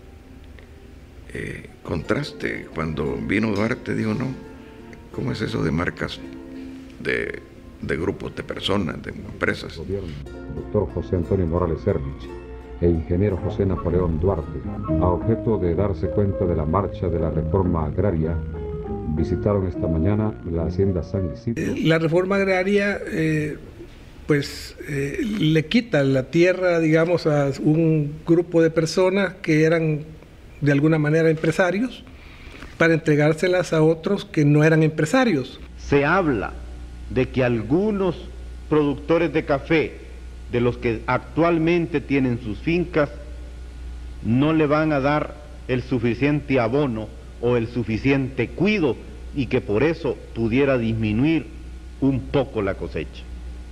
Contraste, cuando vino Duarte dijo, no, ¿cómo es eso de marcas de grupos, de personas, de empresas? Doctor José Antonio Morales Servich e ingeniero José Napoleón Duarte, a objeto de darse cuenta de la marcha de la reforma agraria, visitaron esta mañana la hacienda San Isidro. La reforma agraria le quita la tierra, digamos, a un grupo de personas que eran de alguna manera empresarios para entregárselas a otros que no eran empresarios. Se habla de que algunos productores de café, de los que actualmente tienen sus fincas, no le van a dar el suficiente abono o el suficiente cuido y que por eso pudiera disminuir un poco la cosecha.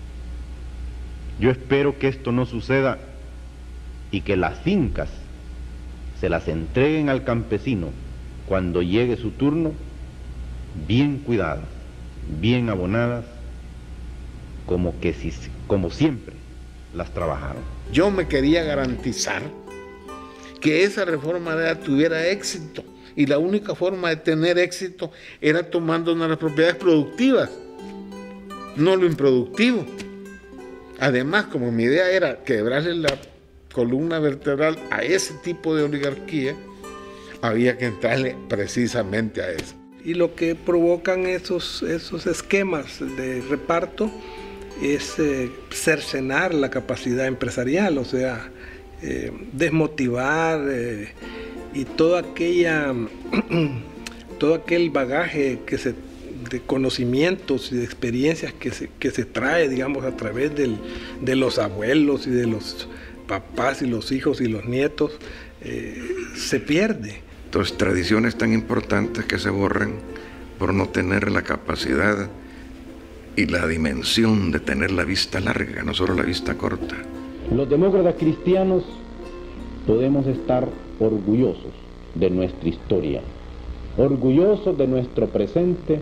Yo espero que esto no suceda y que las fincas se las entreguen al campesino cuando llegue su turno, bien cuidadas, bien abonadas, como siempre las trabajaron. Yo me quería garantizar que esa reforma agraria tuviera éxito, y la única forma de tener éxito era tomando las propiedades productivas, no lo improductivo. Además, como mi idea era quebrarle la columna vertebral a ese tipo de oligarquía, había que entrarle precisamente a eso. Y lo que provocan esos esquemas de reparto es cercenar la capacidad empresarial, o sea, desmotivar y todo aquel bagaje que se conocimientos y de experiencias que se trae, digamos, a través de los abuelos y de los papás y los hijos y los nietos, se pierde. Entonces, tradiciones tan importantes que se borran por no tener la capacidad y la dimensión de tener la vista larga, no solo la vista corta. Los demócratas cristianos podemos estar orgullosos de nuestra historia, orgullosos de nuestro presente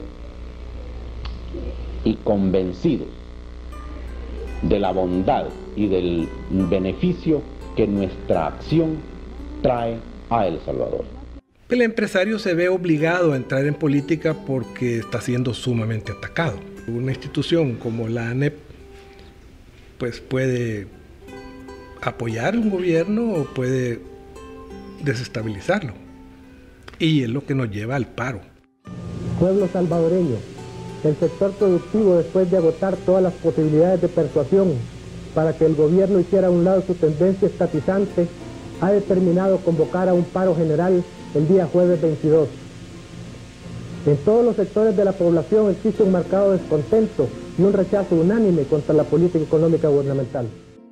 y convencidos de la bondad y del beneficio que nuestra acción trae a El Salvador. El empresario se ve obligado a entrar en política porque está siendo sumamente atacado. Una institución como la ANEP pues puede apoyar un gobierno o puede desestabilizarlo. Y es lo que nos lleva al paro. Pueblo salvadoreño, el sector productivo, después de agotar todas las posibilidades de persuasión para que el gobierno hiciera a un lado su tendencia estatizante, ha determinado convocar a un paro general el día jueves 22. En todos los sectores de la población existe un marcado descontento y un rechazo unánime contra la política económica gubernamental.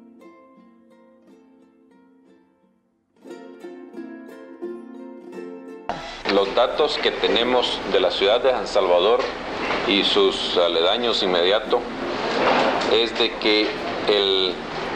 Los datos que tenemos de la ciudad de San Salvador y sus aledaños inmediatos es de que el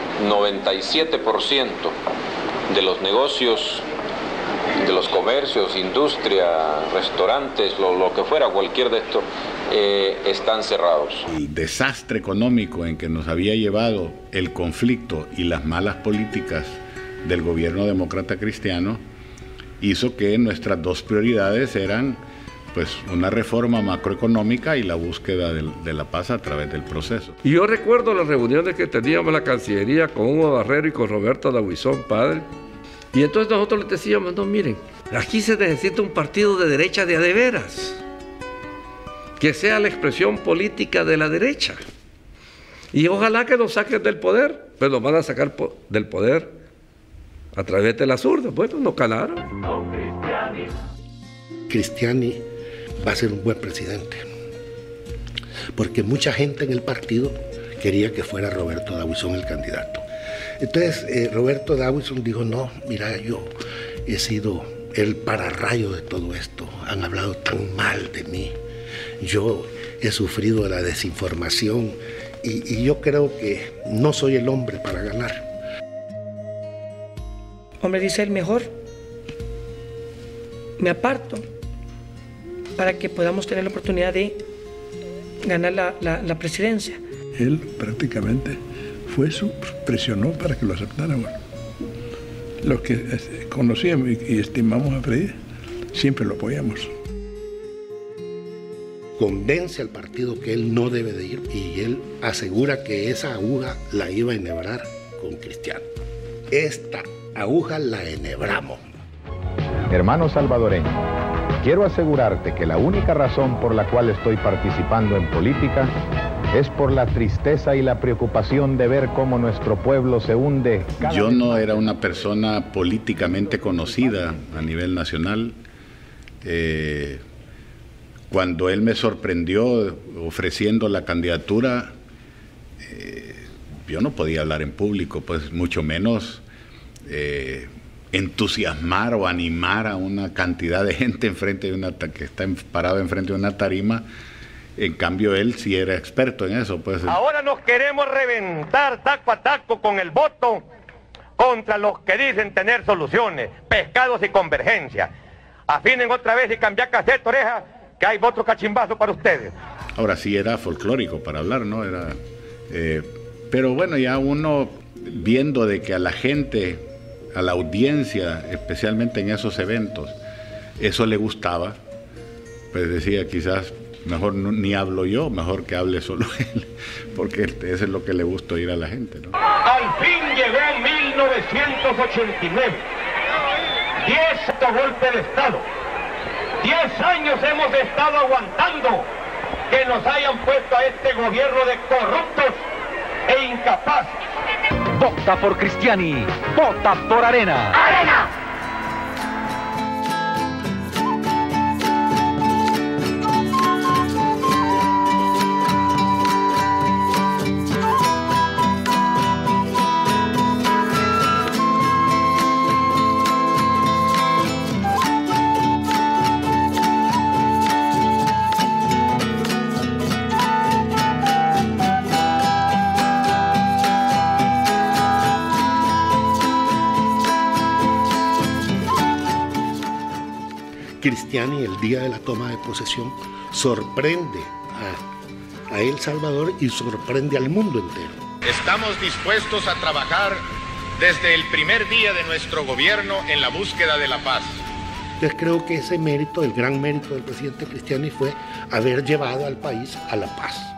97% de los negocios, de los comercios, industria, restaurantes, lo que fuera, cualquier de estos, están cerrados. El desastre económico en que nos había llevado el conflicto y las malas políticas del gobierno demócrata cristiano hizo que nuestras dos prioridades eran pues una reforma macroeconómica y la búsqueda de la paz a través del proceso. Y yo recuerdo las reuniones que teníamos en la Cancillería con Hugo Barrero y con Roberto Dabuizón, padre. Y entonces nosotros les decíamos, no, miren, aquí se necesita un partido de derecha de a de veras, que sea la expresión política de la derecha. Y ojalá que nos saquen del poder, pues nos van a sacar del poder a través de las urnas. Bueno, no calaron. Cristiani va a ser un buen presidente, porque mucha gente en el partido quería que fuera Roberto Dabuizón el candidato. Entonces Roberto Dabuizón dijo, no, mira, yo he sido el pararrayo de todo esto, han hablado tan mal de mí, yo he sufrido de la desinformación y yo creo que no soy el hombre para ganar. Hombre, dice el mejor, me aparto para que podamos tener la oportunidad de ganar la presidencia. Él prácticamente presionó para que lo aceptaran. Los que conocíamos y estimamos a Freddy, siempre lo apoyamos. Convence al partido que él no debe de ir y él asegura que esa aguja la iba a enhebrar con Cristiano. Esta aguja la enhebramos. Hermano salvadoreño, quiero asegurarte que la única razón por la cual estoy participando en política es por la tristeza y la preocupación de ver cómo nuestro pueblo se hunde. Yo no era una persona políticamente conocida a nivel nacional. Cuando él me sorprendió ofreciendo la candidatura, yo no podía hablar en público, pues mucho menos entusiasmar o animar a una cantidad de gente enfrente de que está parado enfrente de una tarima. En cambio, él sí era experto en eso. Pues. Ahora nos queremos reventar taco a taco con el voto contra los que dicen tener soluciones, pescados y convergencia. Afinen otra vez y cambiar cassette, oreja, que hay otro cachimbazo para ustedes. Ahora sí era folclórico para hablar, ¿no? Pero bueno, ya uno viendo de que a la gente, a la audiencia, especialmente en esos eventos, eso le gustaba, pues decía quizás mejor ni hablo yo, mejor que hable solo él, porque eso es lo que le gusta oír a la gente, ¿no? Al fin llegó 1989, 10 golpes de Estado, 10 años hemos estado aguantando que nos hayan puesto a este gobierno de corruptos e incapaces. Vota por Cristiani, vota por Arena. ¡Arena! Cristiani, el día de la toma de posesión, sorprende a El Salvador y sorprende al mundo entero. Estamos dispuestos a trabajar desde el primer día de nuestro gobierno en la búsqueda de la paz. Entonces creo que ese mérito, el gran mérito del presidente Cristiani fue haber llevado al país a la paz.